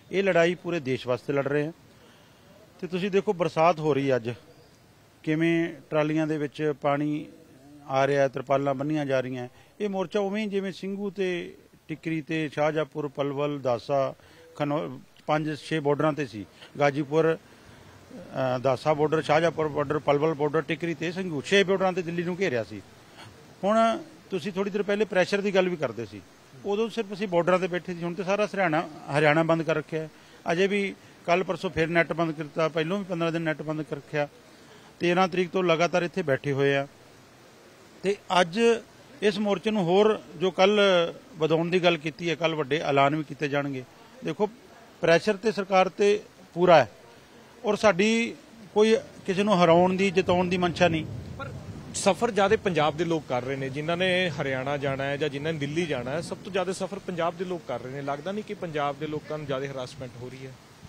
ਇਹ ਲੜਾਈ ਪੂਰੇ ਦੇਸ਼ ਵਾਸਤੇ ਲੜ ਰਹੇ ਹਾਂ। ਤੇ ਤੁਸੀਂ ਦੇਖੋ ਬਰਸਾਤ ਹੋ ਰਹੀ ਅੱਜ, ਕਿਵੇਂ ਟਰਾਲੀਆਂ ਦੇ ਵਿੱਚ ਪਾਣੀ ਆ ਰਿਹਾ, ਤਰਪਾਲਾਂ ਬੰਨੀਆਂ ਜਾ ਰਹੀਆਂ। ਇਹ ਮੋਰਚਾ ਉਵੇਂ ਜਿਵੇਂ ਸਿੰਘੂ ਤੇ ਟਿਕਰੀ ਤੇ ਸ਼ਾਹਜਹਾਂਪੁਰ, ਪਲਵਲ, ਦਾਸਾ, ਖਨੌ ਪੰਜ ਛੇ ਬਾਰਡਰਾਂ ਤੇ ਸੀ। Ghazipur, Dasa border, Shahjahanpur border, Palwal border, Tikri ਤੇ ਸਿੰਘੂ, ਛੇ ਬਾਰਡਰਾਂ ਤੇ ਦਿੱਲੀ ਨੂੰ ਘੇਰਿਆ ਸੀ। ਹੁਣ ਤੁਸੀਂ ਥੋੜੀ ਦੇਰ ਪਹਿਲੇ ਪ੍ਰੈਸ਼ਰ ਦੀ ਗੱਲ ਵੀ ਕਰਦੇ ਸੀ, ਉਦੋਂ ਸਿਰਫ ਅਸੀਂ ਬਾਰਡਰਾਂ ਤੇ ਬੈਠੇ ਸੀ। ਹੁਣ ਤੇ ਸਾਰਾ ਹਰਿਆਣਾ ਹਰਿਆਣਾ ਬੰਦ ਕਰ ਰੱਖਿਆ। ਅਜੇ ਵੀ ਕੱਲ ਪਰਸੋਂ ਫਿਰ ਨੈੱਟ ਬੰਦ ਕੀਤਾ, ਪਹਿਲੋਂ ਵੀ ਪੰਦਰਾਂ ਦਿਨ ਨੈੱਟ ਬੰਦ ਕਰ ਰੱਖਿਆ। ਤੇਰਾਂ ਤਰੀਕ ਤੋਂ ਲਗਾਤਾਰ ਇੱਥੇ ਬੈਠੇ ਹੋਏ ਆ। ਤੇ ਅੱਜ ਇਸ ਮੋਰਚੇ ਨੂੰ ਹੋਰ ਜੋ ਕੱਲ ਵਧਾਉਣ ਦੀ ਗੱਲ ਕੀਤੀ ਹੈ, ਕੱਲ ਵੱਡੇ ਐਲਾਨ ਵੀ ਕੀਤੇ ਜਾਣਗੇ। ਦੇਖੋ ਪ੍ਰੈਸ਼ਰ ਤੇ ਸਰਕਾਰ ਤੇ ਪੂਰਾ ਹੈ, ਔਰ ਸਾਡੀ ਕੋਈ ਕਿਸੇ ਨੂੰ ਹਰਾਉਣ ਦੀ ਜਿਤਾਉਣ ਦੀ ਮਨਸ਼ਾ ਨਹੀਂ। ਪਰ ਸਫ਼ਰ ਜ਼ਿਆਦਾ ਪੰਜਾਬ ਦੇ ਲੋਕ ਕਰ ਰਹੇ ਨੇ, ਜਿਨ੍ਹਾਂ ਨੇ ਹਰਿਆਣਾ ਜਾਣਾ ਹੈ ਜਾਂ ਜਿਨ੍ਹਾਂ ਨੇ ਦਿੱਲੀ ਜਾਣਾ ਹੈ, ਸਭ ਤੋਂ ਜ਼ਿਆਦਾ ਸਫ਼ਰ ਪੰਜਾਬ ਦੇ ਲੋਕ ਕਰ ਰਹੇ ਨੇ। ਲੱਗਦਾ ਨਹੀਂ ਕਿ ਪੰਜਾਬ ਦੇ ਲੋਕਾਂ ਨੂੰ ਜ਼ਿਆਦਾ ਹਰਾਸਮੈਂਟ ਹੋ ਰਹੀ ਹੈ?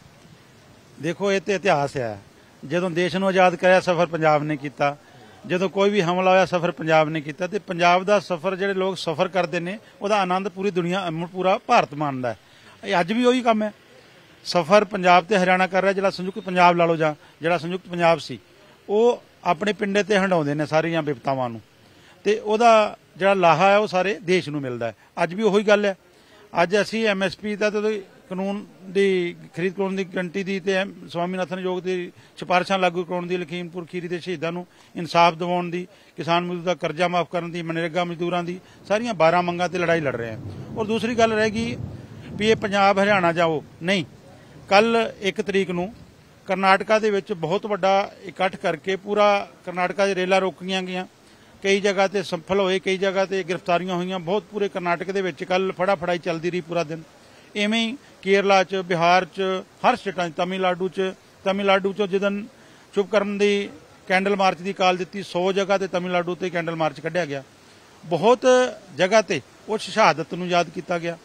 ਦੇਖੋ ਇਹ ਤੇ ਇਤਿਹਾਸ ਹੈ, ਜਦੋਂ ਦੇਸ਼ ਨੂੰ ਆਜ਼ਾਦ ਕਰਿਆ ਸਫ਼ਰ ਪੰਜਾਬ ਨੇ ਕੀਤਾ, ਜਦੋਂ ਕੋਈ ਵੀ ਹਮਲਾ ਹੋਇਆ ਸਫ਼ਰ ਪੰਜਾਬ ਨੇ ਕੀਤਾ। ਤੇ ਪੰਜਾਬ ਦਾ ਸਫ਼ਰ ਜਿਹੜੇ ਲੋਕ ਸਫ਼ਰ ਕਰਦੇ ਨੇ ਉਹਦਾ ਆਨੰਦ ਪੂਰੀ ਦੁਨੀਆ, ਪੂਰਾ ਭਾਰਤ ਮਾਣਦਾ ਹੈ। ਇਹ ਅੱਜ ਵੀ ਉਹੀ ਕੰਮ ਹੈ, ਸਫ਼ਰ ਪੰਜਾਬ ਤੇ ਹਰਿਆਣਾ ਕਰ ਰਿਹਾ। ਜਿਹੜਾ ਸੰਯੁਕਤ ਪੰਜਾਬ ਲਾ ਲਓ ਜਾਂ ਜਿਹੜਾ ਸੰਯੁਕਤ ਪੰਜਾਬ ਸੀ, ਉਹ ਆਪਣੇ ਪਿੰਡੇ ਤੇ ਹੰਡਾਉਂਦੇ ਨੇ ਸਾਰੀਆਂ ਵਿਪਤਾਵਾਂ ਨੂੰ, ਤੇ ਉਹਦਾ ਜਿਹੜਾ ਲਾਹਾ ਹੈ ਉਹ ਸਾਰੇ ਦੇਸ਼ ਨੂੰ ਮਿਲਦਾ ਹੈ। ਅੱਜ ਵੀ ਉਹੀ ਗੱਲ ਹੈ। ਅੱਜ ਅਸੀਂ ਐਮ ਐਸ ਪੀ ਦਾ ਤੇ ਕਾਨੂੰਨ ਦੀ ਖਰੀਦ ਕਾਨੂੰਨ ਦੀ ਗਰੰਟੀ ਦੀ ਤੇ ਸਵਾਮੀਨਾਥਨ ਆਯੋਗ ਦੀ ਸਿਫਾਰਿਸ਼ਾਂ ਲਾਗੂ ਕਰਾਉਣ ਦੀ, ਲਖੀਮਪੁਰ ਖੀਰੀ ਦੇ ਸ਼ਹੀਦਾਂ ਨੂੰ ਇਨਸਾਫ ਦਿਵਾਉਣ ਦੀ, ਕਿਸਾਨ ਮਜ਼ਦੂਰ ਦਾ ਕਰਜ਼ਾ ਮਾਫ ਕਰਨ ਦੀ, ਮਨਰੇਗਾ ਮਜ਼ਦੂਰਾਂ ਦੀ, ਸਾਰੀਆਂ ਬਾਰਾਂ ਮੰਗਾਂ ਤੇ ਲੜਾਈ ਲੜ ਰਹੇ ਹਾਂ। ਔਰ ਦੂਸਰੀ ਗੱਲ ਰਹਿ ਗਈ ਵੀ ਇਹ ਪੰਜਾਬ ਹਰਿਆਣਾ ਜਾਓ ਨਹੀਂ। ਕੱਲ ਇੱਕ ਤਰੀਕ ਨੂੰ ਕਰਨਾਟਕਾ ਦੇ ਵਿੱਚ ਬਹੁਤ ਵੱਡਾ ਇਕੱਠ ਕਰਕੇ ਪੂਰਾ ਕਰਨਾਟਕਾ 'ਚ ਰੇਲਾਂ ਰੋਕੀਆਂ ਗਈਆਂ, ਕਈ ਜਗ੍ਹਾ ਤੇ ਸਫਲ ਹੋਏ, ਕਈ ਜਗ੍ਹਾ ਤੇ ਗ੍ਰਿਫਤਾਰੀਆਂ ਹੋਈਆਂ। ਬਹੁਤ ਪੂਰੇ ਕਰਨਾਟਕ ਦੇ ਵਿੱਚ ਕੱਲ ਫੜਾ ਫੜਾਈ ਚੱਲਦੀ ਰਹੀ ਪੂਰਾ ਦਿਨ। ਇਵੇਂ ਹੀ ਕੇਰਲਾ 'ਚ, ਬਿਹਾਰ 'ਚ, ਹਰ ਸਟੇਟਾਂ 'ਚ, ਤਮਿਲਨਾਡੂ 'ਚ ਤਮਿਲਨਾਡੂ 'ਚ ਜਦੋਂ ਚੁੱਪ ਕਰਨ ਦੀ ਕੈਂਡਲ ਮਾਰਚ ਦੀ ਕਾਲ ਦਿੱਤੀ, ਸੌ ਜਗ੍ਹਾ ਤੇ ਤਮਿਲਨਾਡੂ ਤੇ ਕੈਂਡਲ ਮਾਰਚ ਕੱਢਿਆ ਗਿਆ। ਬਹੁਤ ਜਗ੍ਹਾ ਤੇ ਉਸ ਸ਼ਹਾਦਤ ਨੂੰ ਯਾਦ ਕੀਤਾ ਗਿਆ।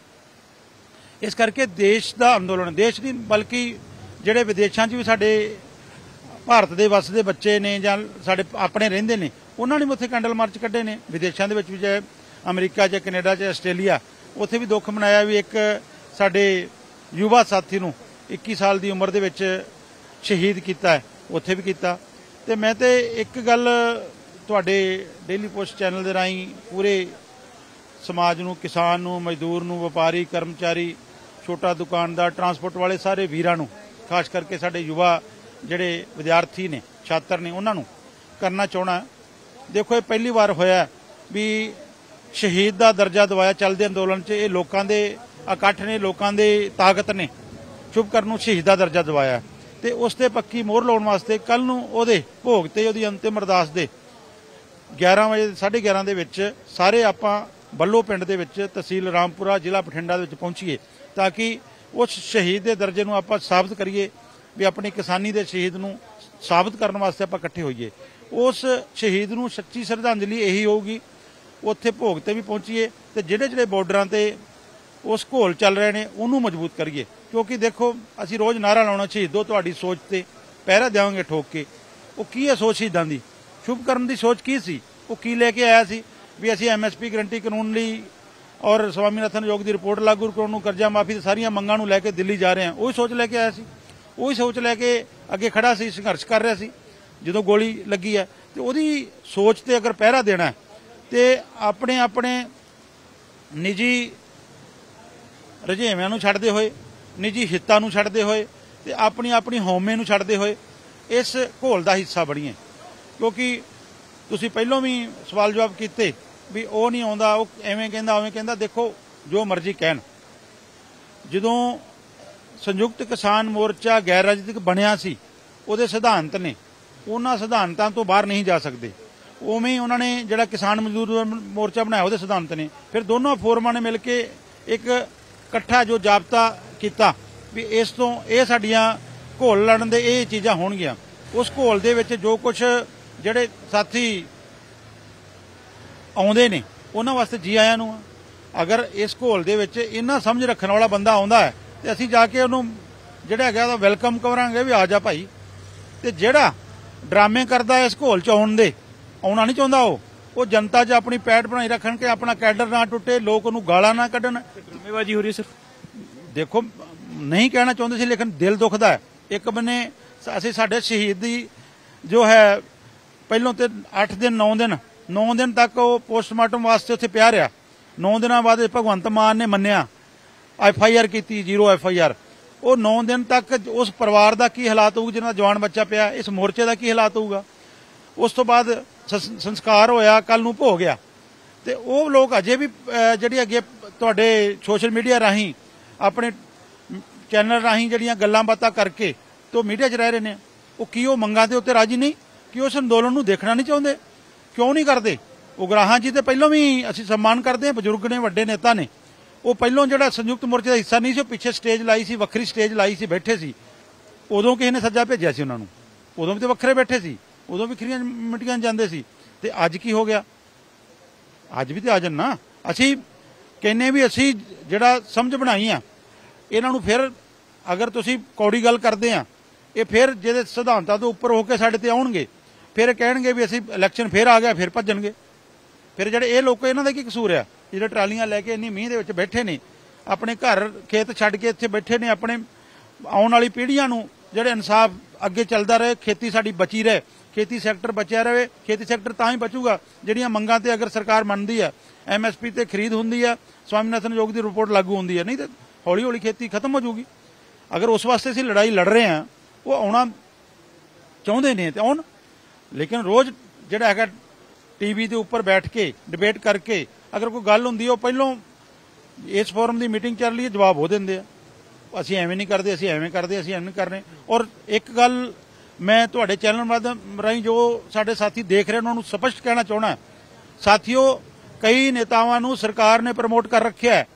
ਇਸ ਕਰਕੇ ਦੇਸ਼ ਦਾ ਅੰਦੋਲਨ, ਦੇਸ਼ ਦੀ ਬਲਕਿ ਜਿਹੜੇ ਵਿਦੇਸ਼ਾਂ 'ਚ ਵੀ ਸਾਡੇ ਭਾਰਤ ਦੇ ਵਸਦੇ ਬੱਚੇ ਨੇ ਜਾਂ ਸਾਡੇ ਆਪਣੇ ਰਹਿੰਦੇ ਨੇ, ਉਹਨਾਂ ਨੇ ਵੀ ਉੱਥੇ ਕੈਂਡਲ ਮਾਰਚ ਕੱਢੇ ਨੇ। ਵਿਦੇਸ਼ਾਂ ਦੇ ਵਿੱਚ ਵੀ, ਚਾਹੇ ਅਮਰੀਕਾ 'ਚ, ਕੈਨੇਡਾ 'ਚ, ਆਸਟ੍ਰੇਲੀਆ, ਉੱਥੇ ਵੀ ਦੁੱਖ ਮਨਾਇਆ ਵੀ ਇੱਕ ਸਾਡੇ ਯੁਵਾ ਸਾਥੀ ਨੂੰ ਇੱਕੀ ਸਾਲ ਦੀ ਉਮਰ ਦੇ ਵਿੱਚ ਸ਼ਹੀਦ ਕੀਤਾ ਹੈ, ਉੱਥੇ ਵੀ ਕੀਤਾ। ਤੇ ਮੈਂ ਤੇ ਇੱਕ ਗੱਲ ਤੁਹਾਡੇ ਡੇਲੀ ਪੋਸਟ ਚੈਨਲ ਦੇ ਰਾਹੀਂ ਪੂਰੇ ਸਮਾਜ ਨੂੰ, ਕਿਸਾਨ ਨੂੰ, ਮਜ਼ਦੂਰ ਨੂੰ, ਵਪਾਰੀ, ਕਰਮਚਾਰੀ, ਛੋਟਾ ਦੁਕਾਨਦਾਰ, ਟਰਾਂਸਪੋਰਟ ਵਾਲੇ ਸਾਰੇ ਵੀਰਾਂ ਨੂੰ, ਖਾਸ ਕਰਕੇ ਸਾਡੇ ਯੁਵਾ ਜਿਹੜੇ ਵਿਦਿਆਰਥੀ ਨੇ, ਛਾਤਰ ਨੇ, ਉਹਨਾਂ ਨੂੰ ਕਰਨਾ ਚਾਹਣਾ। ਦੇਖੋ ਇਹ ਪਹਿਲੀ ਵਾਰ ਹੋਇਆ ਵੀ ਸ਼ਹੀਦ ਦਾ ਦਰਜਾ ਦਵਾਇਆ ਚੱਲਦੇ ਅੰਦੋਲਨ 'ਚ। ਇਹ ਲੋਕਾਂ ਦੇ ਇਕੱਠ ਨੇ, ਲੋਕਾਂ ਦੇ ਤਾਕਤ ਨੇ ਚੁੱਪ ਕਰਨ ਨੂੰ ਸ਼ਹੀਦ ਦਾ ਦਰਜਾ ਦਵਾਇਆ। ਤੇ ਉਸ ਤੇ ਪੱਕੀ ਮੋਹਰ ਲਾਉਣ ਵਾਸਤੇ ਕੱਲ ਨੂੰ ਉਹਦੇ ਭੋਗ ਤੇ, ਉਹਦੀ ਅੰਤਿਮ ਅਰਦਾਸ ਦੇ ਗਿਆਰਾਂ ਵਜੇ ਸਾਢੇ ਗਿਆਰਾਂ ਦੇ ਵਿੱਚ ਸਾਰੇ ਆਪਾਂ ਬੱਲੋ ਪਿੰਡ ਦੇ ਵਿੱਚ, ਤਹਿਸੀਲ ਰਾਮਪੁਰਾ, ਜ਼ਿਲ੍ਹਾ ਬਠਿੰਡਾ ਦੇ ਵਿੱਚ ਪਹੁੰਚੀਏ, ਤਾਂ ਕਿ ਉਸ ਸ਼ਹੀਦ ਦੇ ਦਰਜੇ ਨੂੰ ਆਪਾਂ ਸਾਬਤ ਕਰੀਏ ਵੀ ਆਪਣੀ ਕਿਸਾਨੀ ਦੇ ਸ਼ਹੀਦ ਨੂੰ ਸਾਬਤ ਕਰਨ ਵਾਸਤੇ ਆਪਾਂ ਇਕੱਠੇ ਹੋਈਏ। ਉਸ ਸ਼ਹੀਦ ਨੂੰ ਸੱਚੀ ਸ਼ਰਧਾਂਜਲੀ ਇਹੀ ਹੋਊਗੀ, ਉੱਥੇ ਭੋਗ ਤੇ ਵੀ ਪਹੁੰਚੀਏ ਤੇ ਜਿਹੜੇ ਜਿਹੜੇ ਬਾਰਡਰਾਂ ਤੇ ਉਸ ਘੋਲ ਚੱਲ ਰਹੇ ਨੇ ਉਹਨੂੰ ਮਜ਼ਬੂਤ ਕਰੀਏ। ਕਿਉਂਕਿ ਦੇਖੋ ਅਸੀਂ ਰੋਜ਼ ਨਾਰਾ ਲਾਉਣਾ ਸ਼ਹੀਦੋ ਤੁਹਾਡੀ ਸੋਚ ਤੇ ਪਹਿਰਾ ਦੇਵਾਂਗੇ ਠੋਕ ਕੇ। ਉਹ ਕੀ ਹੈ ਸੋਚ ਸ਼ਹੀਦਾਂ ਦੀ? ਸ਼ੁਭ ਕਰਨ ਦੀ ਸੋਚ ਕੀ ਸੀ? ਉਹ ਕੀ ਲੈ ਕੇ ਆਇਆ ਸੀ ਵੀ ਅਸੀਂ ਐਮ ਐਸ ਪੀ ਗਰੰਟੀ ਕਾਨੂੰਨ ਲਈ ਔਰ ਸਵਾਮੀਨਾਥਨ ਆਯੋਗ ਦੀ ਰਿਪੋਰਟ ਲਾਗੂ ਕਰਾਉਣ ਨੂੰ, ਕਰਜ਼ਾ ਮਾਫੀ ਤੇ ਸਾਰੀਆਂ ਮੰਗਾਂ ਨੂੰ ਲੈ ਕੇ ਦਿੱਲੀ ਜਾ ਰਹੇ ਹਾਂ। ਉਹੀ ਸੋਚ ਲੈ ਕੇ ਆਇਆ ਸੀ, ਉਹੀ ਸੋਚ ਲੈ ਕੇ ਅੱਗੇ ਖੜਾ ਸੀ, ਸੰਘਰਸ਼ ਕਰ ਰਿਹਾ ਸੀ ਜਦੋਂ ਗੋਲੀ ਲੱਗੀ ਹੈ। ਤੇ ਉਹਦੀ ਸੋਚ ਤੇ ਅਗਰ ਪਹਿਰਾ ਦੇਣਾ ਤੇ ਆਪਣੇ ਆਪਣੇ ਨਿੱਜੀ ਰੁਝੇਵਿਆਂ ਨੂੰ ਛੱਡਦੇ ਹੋਏ, ਨਿੱਜੀ ਹਿੱਤਾਂ ਨੂੰ ਛੱਡਦੇ ਹੋਏ ਤੇ ਆਪਣੀ ਆਪਣੀ ਹਉਮੈ ਨੂੰ ਛੱਡਦੇ ਹੋਏ ਇਸ ਘੋਲ ਦਾ ਹਿੱਸਾ ਬਣੀਏ। ਕਿਉਂਕਿ ਤੁਸੀਂ ਪਹਿਲਾਂ ਵੀ ਸਵਾਲ ਜਵਾਬ ਕੀਤੇ ਵੀ ਉਹ ਨਹੀਂ ਆਉਂਦਾ, ਉਹ ਐਵੇਂ ਕਹਿੰਦਾ, ਉਵੇਂ ਕਹਿੰਦਾ। ਦੇਖੋ ਜੋ ਮਰਜ਼ੀ ਕਹਿਣ, ਜਦੋਂ ਸੰਯੁਕਤ ਕਿਸਾਨ ਮੋਰਚਾ ਗੈਰ ਰਾਜਨੀਤਿਕ ਬਣਿਆ ਸੀ, ਉਹਦੇ ਸਿਧਾਂਤ ਨੇ, ਉਹਨਾਂ ਸਿਧਾਂਤਾਂ ਤੋਂ ਬਾਹਰ ਨਹੀਂ ਜਾ ਸਕਦੇ। ਉਵੇਂ ਹੀ ਉਹਨਾਂ ਨੇ ਜਿਹੜਾ ਕਿਸਾਨ ਮਜ਼ਦੂਰ ਮੋਰਚਾ ਬਣਾਇਆ, ਉਹਦੇ ਸਿਧਾਂਤ ਨੇ। ਫਿਰ ਦੋਨੋਂ ਫੋਰਮਾਂ ਨੇ ਮਿਲ ਕੇ ਇੱਕ ਇਕੱਠਾ ਜੋ ਜਾਬਤਾ ਕੀਤਾ ਵੀ ਇਸ ਤੋਂ ਇਹ ਸਾਡੀਆਂ ਘੋਲ ਲੜਨ ਦੇ ਇਹ ਚੀਜ਼ਾਂ ਹੋਣਗੀਆਂ। ਉਸ ਘੋਲ ਦੇ ਵਿੱਚ ਜੋ ਕੁਝ ਜਿਹੜੇ ਸਾਥੀ ਆਉਂਦੇ ਨੇ ਉਹਨਾਂ ਵਾਸਤੇ ਜੀ ਆਇਆਂ ਨੂੰ। ਅਗਰ ਇਸ ਘੋਲ ਦੇ ਵਿੱਚ ਇਹਨਾਂ ਸਮਝ ਰੱਖਣ ਵਾਲਾ ਬੰਦਾ ਆਉਂਦਾ ਹੈ ਤੇ ਅਸੀਂ ਜਾ ਕੇ ਉਹਨੂੰ ਜਿਹੜਾ ਹੈਗਾ ਉਹਦਾ ਵੈਲਕਮ ਕਰਾਂਗੇ ਵੀ ਆ ਜਾ ਭਾਈ। ਤੇ ਜਿਹੜਾ ਡਰਾਮੇ ਕਰਦਾ ਇਸ ਘੋਲ 'ਚ ਆਉਣ ਦੇ, ਆਉਣਾ ਨਹੀਂ ਚਾਹੁੰਦਾ, ਉਹ ਉਹ ਜਨਤਾ 'ਚ ਆਪਣੀ ਪੈੜ ਬਣਾਈ ਰੱਖਣ ਕਿ ਆਪਣਾ ਕੈਡਰ ਨਾ ਟੁੱਟੇ, ਲੋਕ ਉਹਨੂੰ ਗਾਲਾਂ ਨਾ ਕੱਢਣ। ਜ਼ਿੰਮੇਵਾਰੀ ਹੋ ਰਹੀ ਸਿਰਫ ਦੇਖੋ ਨਹੀਂ ਕਹਿਣਾ ਚਾਹੁੰਦੇ ਸੀ, ਲੇਕਿਨ ਦਿਲ ਦੁਖਦਾ ਹੈ। ਇੱਕ ਬੰਨੇ ਅਸੀਂ ਸਾਡੇ ਸ਼ਹੀਦ ਦੀ ਜੋ ਹੈ ਪਹਿਲੋਂ ਤੇ ਅੱਠ ਦਿਨ ਨੌ ਦਿਨ ਨੌ ਦਿਨ ਤੱਕ ਉਹ ਪੋਸਟਮਾਰਟਮ ਵਾਸਤੇ ਉੱਥੇ ਪਿਆ ਰਿਹਾ। ਨੌ ਦਿਨਾਂ ਬਾਅਦ ਭਗਵੰਤ ਮਾਨ ਨੇ ਮੰਨਿਆ, ਐਫ ਆਈ ਆਰ ਕੀਤੀ, ਜ਼ੀਰੋ ਐਫ ਆਈ ਆਰ। ਉਹ ਨੌ ਦਿਨ ਤੱਕ ਉਸ ਪਰਿਵਾਰ ਦਾ ਕੀ ਹਾਲਾਤ ਹੋਊ ਜਿਹਨਾਂ ਦਾ ਜਵਾਨ ਬੱਚਾ ਪਿਆ, ਇਸ ਮੋਰਚੇ ਦਾ ਕੀ ਹਾਲਾਤ ਹੋਊਗਾ। ਉਸ ਤੋਂ ਬਾਅਦ ਸੰਸਕਾਰ ਹੋਇਆ, ਕੱਲ ਨੂੰ ਭੋਗ ਗਿਆ, ਤੇ ਉਹ ਲੋਕ ਅਜੇ ਵੀ ਜਿਹੜੀ ਅੱਗੇ ਤੁਹਾਡੇ ਸੋਸ਼ਲ ਮੀਡੀਆ ਰਾਹੀਂ ਆਪਣੇ ਚੈਨਲ ਰਾਹੀਂ ਜਿਹੜੀਆਂ ਗੱਲਾਂ ਬਾਤਾਂ ਕਰਕੇ ਤੇ ਉਹ ਮੀਡੀਆ 'ਚ ਰਹਿ ਰਹੇ ਨੇ, ਉਹ ਕੀ ਉਹ ਮੰਗਾਂ ਦੇ ਉੱਤੇ ਰਾਜੀ ਨਹੀਂ, ਕਿ ਉਸ ਅੰਦੋਲਨ ਨੂੰ ਦੇਖਣਾ ਨਹੀਂ ਚਾਹੁੰਦੇ, ਕਿਉਂ ਨਹੀਂ ਕਰਦੇ। ਉਗਰਾਹਾਂ ਜੀ ਤੇ ਪਹਿਲਾਂ ਵੀ ਅਸੀਂ ਸਨਮਾਨ ਕਰਦੇ ਹਾਂ, ਬਜ਼ੁਰਗ ਨੇ, ਵੱਡੇ ਨੇਤਾ ਨੇ, ਉਹ ਪਹਿਲਾਂ ਜਿਹੜਾ ਸੰਯੁਕਤ ਮੋਰਚੇ ਦਾ ਹਿੱਸਾ ਨਹੀਂ ਸੀ, ਉਹ ਪਿੱਛੇ ਸਟੇਜ ਲਾਈ ਸੀ, ਵੱਖਰੀ ਸਟੇਜ ਲਾਈ ਸੀ, ਬੈਠੇ ਸੀ। ਉਦੋਂ ਕਿਸੇ ਨੇ ਸੱਜਾ ਭੇਜਿਆ ਸੀ ਉਹਨਾਂ ਨੂੰ, ਉਦੋਂ ਵੀ ਤੇ ਵੱਖਰੇ ਬੈਠੇ ਸੀ, ਉਦੋਂ ਵੀ ਖਰੀਆਂ ਮਿੱਟੀਆਂ ਜਾਂਦੇ ਸੀ। ਤੇ ਅੱਜ ਕੀ ਹੋ ਗਿਆ, ਅੱਜ ਵੀ ਤੇ ਆ ਜਾਣ ਨਾ। ਅਸੀਂ ਕਹਿੰਨੇ ਵੀ ਅਸੀਂ ਜਿਹੜਾ ਸਮਝ ਬਣਾਈ ਆ ਇਹਨਾਂ ਨੂੰ, ਫਿਰ ਅਗਰ ਤੁਸੀਂ ਕੌੜੀ ਗੱਲ ਕਰਦੇ ਆ, ਇਹ ਫਿਰ ਜਿਹਦੇ ਸਿਧਾਂਤਾਂ ਤੋਂ ਉੱਪਰ ਹੋ ਕੇ ਸਾਡੇ ਤੇ ਆਉਣਗੇ, ਫਿਰ ਕਹਿਣਗੇ ਵੀ ਅਸੀਂ ਇਲੈਕਸ਼ਨ ਫਿਰ ਆ ਗਿਆ, ਫਿਰ ਭੱਜਣਗੇ। ਫਿਰ ਜਿਹੜੇ ਇਹ ਲੋਕ, ਇਹਨਾਂ ਦਾ ਕੀ ਕਸੂਰ ਆ ਜਿਹੜੇ ਟਰਾਲੀਆਂ ਲੈ ਕੇ ਇੰਨੀ ਮੀਂਹ ਦੇ ਵਿੱਚ ਬੈਠੇ ਨੇ, ਆਪਣੇ ਘਰ ਖੇਤ ਛੱਡ ਕੇ ਇੱਥੇ ਬੈਠੇ ਨੇ, ਆਪਣੇ ਆਉਣ ਵਾਲੀ ਪੀੜ੍ਹੀਆਂ ਨੂੰ ਜਿਹੜੇ ਇਨਸਾਫ ਅੱਗੇ ਚੱਲਦਾ ਰਹੇ, ਖੇਤੀ ਸਾਡੀ ਬਚੀ ਰਹੇ, ਖੇਤੀ ਸੈਕਟਰ ਬਚਿਆ ਰਹੇ। ਖੇਤੀ ਸੈਕਟਰ ਤਾਂ ਹੀ ਬਚੂਗਾ ਜਿਹੜੀਆਂ ਮੰਗਾਂ ਤੇ ਅਗਰ ਸਰਕਾਰ ਮੰਨਦੀ ਆ, ਐਮ ਐਸ ਪੀ ਤੇ ਖਰੀਦ ਹੁੰਦੀ ਆ, ਸਵਾਮੀਨਾਥਨ ਯੋਗ ਦੀ ਰਿਪੋਰਟ ਲਾਗੂ ਹੁੰਦੀ ਹੈ, ਨਹੀਂ ਤਾਂ ਹੌਲੀ ਹੌਲੀ ਖੇਤੀ ਖਤਮ ਹੋ ਜਾਊਗੀ। ਅਗਰ ਉਸ ਵਾਸਤੇ ਅਸੀਂ ਲੜਾਈ ਲੜ ਰਹੇ ਹਾਂ, ਉਹ ਆਉਣਾ ਚਾਹੁੰਦੇ ਨੇ ਤੇ ਆਉਣ। ਲੇਕਿਨ ਰੋਜ਼ ਜਿਹੜਾ ਹੈਗਾ ਟੀਵੀ ਦੇ ਉੱਪਰ ਬੈਠ ਕੇ ਡਿਬੇਟ ਕਰਕੇ ਅਗਰ ਕੋਈ ਗੱਲ ਹੁੰਦੀ ਹੈ, ਉਹ ਪਹਿਲੋਂ ਇਸ ਫੋਰਮ ਦੀ ਮੀਟਿੰਗ ਚੱਲ ਰਹੀ ਹੈ, ਜਵਾਬ ਹੋ ਦਿੰਦੇ ਆ, ਅਸੀਂ ਐਵੇਂ ਨਹੀਂ ਕਰਦੇ, ਅਸੀਂ ਐਵੇਂ ਕਰਦੇ, ਅਸੀਂ ਐਵੇਂ ਨਹੀਂ ਕਰਨੇ। ਔਰ ਇੱਕ ਗੱਲ ਮੈਂ ਤੁਹਾਡੇ ਚੈਨਲ ਮਾਧਿਅਮ ਰਾਹੀਂ ਜੋ ਸਾਡੇ ਸਾਥੀ ਦੇਖ ਰਹੇ ਉਹਨਾਂ ਨੂੰ ਸਪਸ਼ਟ ਕਹਿਣਾ ਚਾਹੁੰਦਾ, ਸਾਥੀਓ, ਕਈ ਨੇਤਾਵਾਂ ਨੂੰ ਸਰਕਾਰ ਨੇ ਪ੍ਰਮੋਟ ਕਰ ਰੱਖਿਆ ਹੈ।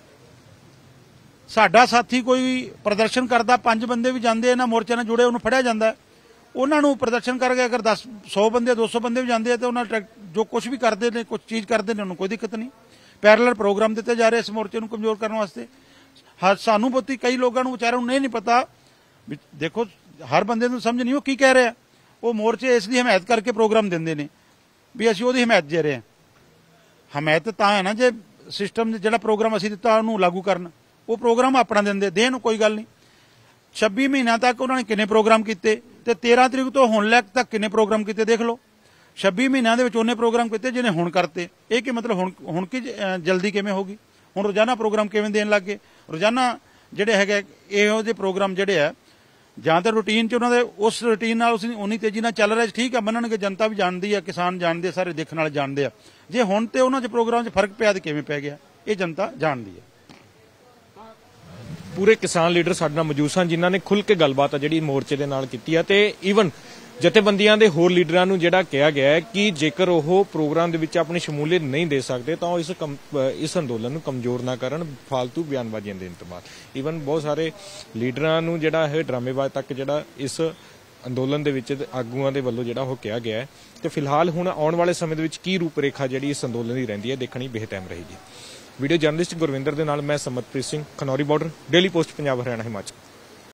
ਸਾਡਾ ਸਾਥੀ ਕੋਈ ਪ੍ਰਦਰਸ਼ਨ ਕਰਦਾ, ਪੰਜ ਬੰਦੇ ਵੀ ਜਾਂਦੇ ਇਹਨਾਂ ਮੋਰਚਿਆਂ ਨਾਲ ਜੁੜੇ, ਉਹਨੂੰ ਫੜਿਆ ਜਾਂਦਾ। ਉਹਨਾਂ ਨੂੰ ਪ੍ਰਦਰਸ਼ਨ ਕਰਕੇ ਅਗਰ ਦਸ ਸੌ ਬੰਦੇ ਦੋ ਸੌ ਬੰਦੇ ਵੀ ਜਾਂਦੇ ਆ ਤੇ ਉਹਨਾਂ ਜੋ ਕੁਝ ਵੀ ਕਰਦੇ ਨੇ, ਕੁਝ ਚੀਜ਼ ਕਰਦੇ ਨੇ, ਉਹਨੂੰ ਕੋਈ ਦਿੱਕਤ ਨਹੀਂ। ਪੈਰਲਲ ਪ੍ਰੋਗਰਾਮ ਦਿੱਤੇ ਜਾ ਰਹੇ ਇਸ ਮੋਰਚੇ ਨੂੰ ਕਮਜ਼ੋਰ ਕਰਨ ਵਾਸਤੇ। ਸਾਨੂੰ ਬਹੁਤੀ ਕਈ ਲੋਕਾਂ ਨੂੰ ਵਿਚਾਰਿਆਂ ਨੂੰ ਨਹੀਂ ਪਤਾ, ਦੇਖੋ ਹਰ ਬੰਦੇ ਨੂੰ ਸਮਝ ਨਹੀਂ ਉਹ ਕੀ ਕਹਿ ਰਿਹਾ। ਉਹ ਮੋਰਚੇ ਇਸ ਲਈ ਹਮਾਇਤ ਕਰਕੇ ਪ੍ਰੋਗਰਾਮ ਦਿੰਦੇ ਨੇ ਵੀ ਅਸੀਂ ਉਹਦੀ ਹਮਾਇਤ ਦੇ ਰਹੇ ਹਾਂ। ਹਮਾਇਤ ਤਾਂ ਹੈ ਨਾ ਜੇ ਸਿਸਟਮ ਜਿਹੜਾ ਪ੍ਰੋਗਰਾਮ ਅਸੀਂ ਦਿੱਤਾ ਉਹਨੂੰ ਲਾਗੂ ਕਰਨ, ਉਹ ਪ੍ਰੋਗਰਾਮ ਆਪਣਾ ਦਿੰਦੇ ਦੇਣ, ਕੋਈ ਗੱਲ ਨਹੀਂ। ਛੱਬੀ ਮਹੀਨਿਆਂ ਤੱਕ ਉਹਨਾਂ ਨੇ ਕਿੰਨੇ ਪ੍ਰੋਗਰਾਮ ਕੀਤੇ ਤੇ ਤੇਰਾਂ ਤਰੀਕ ਤੋਂ ਹੁਣ ਲੈ ਤੱਕ ਕਿੰਨੇ ਪ੍ਰੋਗਰਾਮ ਕੀਤੇ ਦੇਖ ਲਓ। ਛੱਬੀ ਮਹੀਨਿਆਂ ਦੇ ਵਿੱਚ ਉਹਨੇ ਪ੍ਰੋਗਰਾਮ ਕੀਤੇ ਜਿਹਨੇ ਹੁਣ ਕਰਤੇ। ਇਹ ਕੀ ਮਤਲਬ ਹੁਣ ਹੁਣ ਕੀ ਜਲਦੀ ਕਿਵੇਂ ਹੋਗੀ? ਹੁਣ ਰੋਜ਼ਾਨਾ ਪ੍ਰੋਗਰਾਮ ਕਿਵੇਂ ਦੇਣ ਲੱਗ ਗਏ? ਰੋਜ਼ਾਨਾ ਜਿਹੜੇ ਹੈਗੇ ਇਹੋ ਜਿਹੇ ਪ੍ਰੋਗਰਾਮ ਜਿਹੜੇ ਆ ਜਾਂ ਤਾਂ ਰੂਟੀਨ 'ਚ ਉਹਨਾਂ ਦੇ ਉਸ ਰੂਟੀਨ ਨਾਲ ਉਸ ਉਨੀ ਤੇਜ਼ੀ ਨਾਲ ਚੱਲ ਰਿਹਾ, ਠੀਕ ਆ, ਮੰਨਣਗੇ, ਜਨਤਾ ਵੀ ਜਾਣਦੀ ਆ, ਕਿਸਾਨ ਜਾਣਦੇ, ਸਾਰੇ ਦੇਖਣ ਵਾਲੇ ਜਾਣਦੇ ਆ। ਜੇ ਹੁਣ ਤੇ ਉਹਨਾਂ 'ਚ ਪ੍ਰੋਗਰਾਮ 'ਚ ਫਰਕ ਪਿਆ ਤੇ ਕਿਵੇਂ ਪੈ ਗਿਆ, ਇਹ ਜਨਤਾ ਜਾਣਦੀ ਆ। ਪੂਰੇ ਕਿਸਾਨ ਲੀਡਰ ਸਾਡੇ ਨਾਲ ਮੌਜੂਦ ਸਨ ਜਿਨ੍ਹਾਂ ਨੇ ਖੁੱਲ੍ਹ ਕੇ ਗੱਲਬਾਤ ਆ ਜਿਹੜੀ ਮੋਰਚੇ ਦੇ ਨਾਲ ਕੀਤੀ ਆ ਤੇ ਈਵਨ ਜਥੇਬੰਦੀਆਂ ਦੇ ਹੋਰ ਲੀਡਰਾਂ ਨੂੰ ਜਿਹੜਾ ਕਿਹਾ ਗਿਆ ਹੈ ਕਿ ਜੇਕਰ ਉਹ ਪ੍ਰੋਗਰਾਮ ਦੇ ਵਿੱਚ ਆਪਣੀ ਸ਼ਮੂਲੀਅਤ ਨਹੀਂ ਦੇ ਸਕਦੇ ਤਾਂ ਉਹ ਇਸ ਇਸ ਅੰਦੋਲਨ ਨੂੰ ਕਮਜ਼ੋਰ ਨਾ ਕਰਨ ਫਾਲਤੂ ਬਿਆਨਬਾਜ਼ੀਆਂ ਦੇਣ ਤੋਂ ਬਾਅਦ। ਈਵਨ ਬਹੁਤ ਸਾਰੇ ਲੀਡਰਾਂ ਨੂੰ ਜਿਹੜਾ ਹੈ ਡਰਾਮੇਬਾਜ਼ ਤੱਕ ਜਿਹੜਾ ਇਸ ਅੰਦੋਲਨ ਦੇ ਵਿੱਚ ਆਗੂਆਂ ਦੇ ਵੱਲੋਂ ਜਿਹੜਾ ਉਹ ਕਿਹਾ ਗਿਆ ਹੈ। ਤੇ ਫਿਲਹਾਲ ਹੁਣ ਆਉਣ ਵਾਲੇ ਸਮੇਂ ਦੇ ਵਿੱਚ ਕੀ ਰੂਪਰੇਖਾ ਜਿਹੜੀ ਇਸ ਅੰਦੋਲਨ ਦੀ ਰਹਿੰਦੀ ਹੈ ਦੇਖਣੀ ਬੇਹਤਮ ਰਹੇਗੀ। ਵੀਡੀਓ ਜਰਨਲਿਸਟ ਗੁਰਵਿੰਦਰ ਦੇ ਨਾਲ ਮੈਂ Samatpreet Singh, Khanauri border, daily post, Punjab, Haryana, Himachal.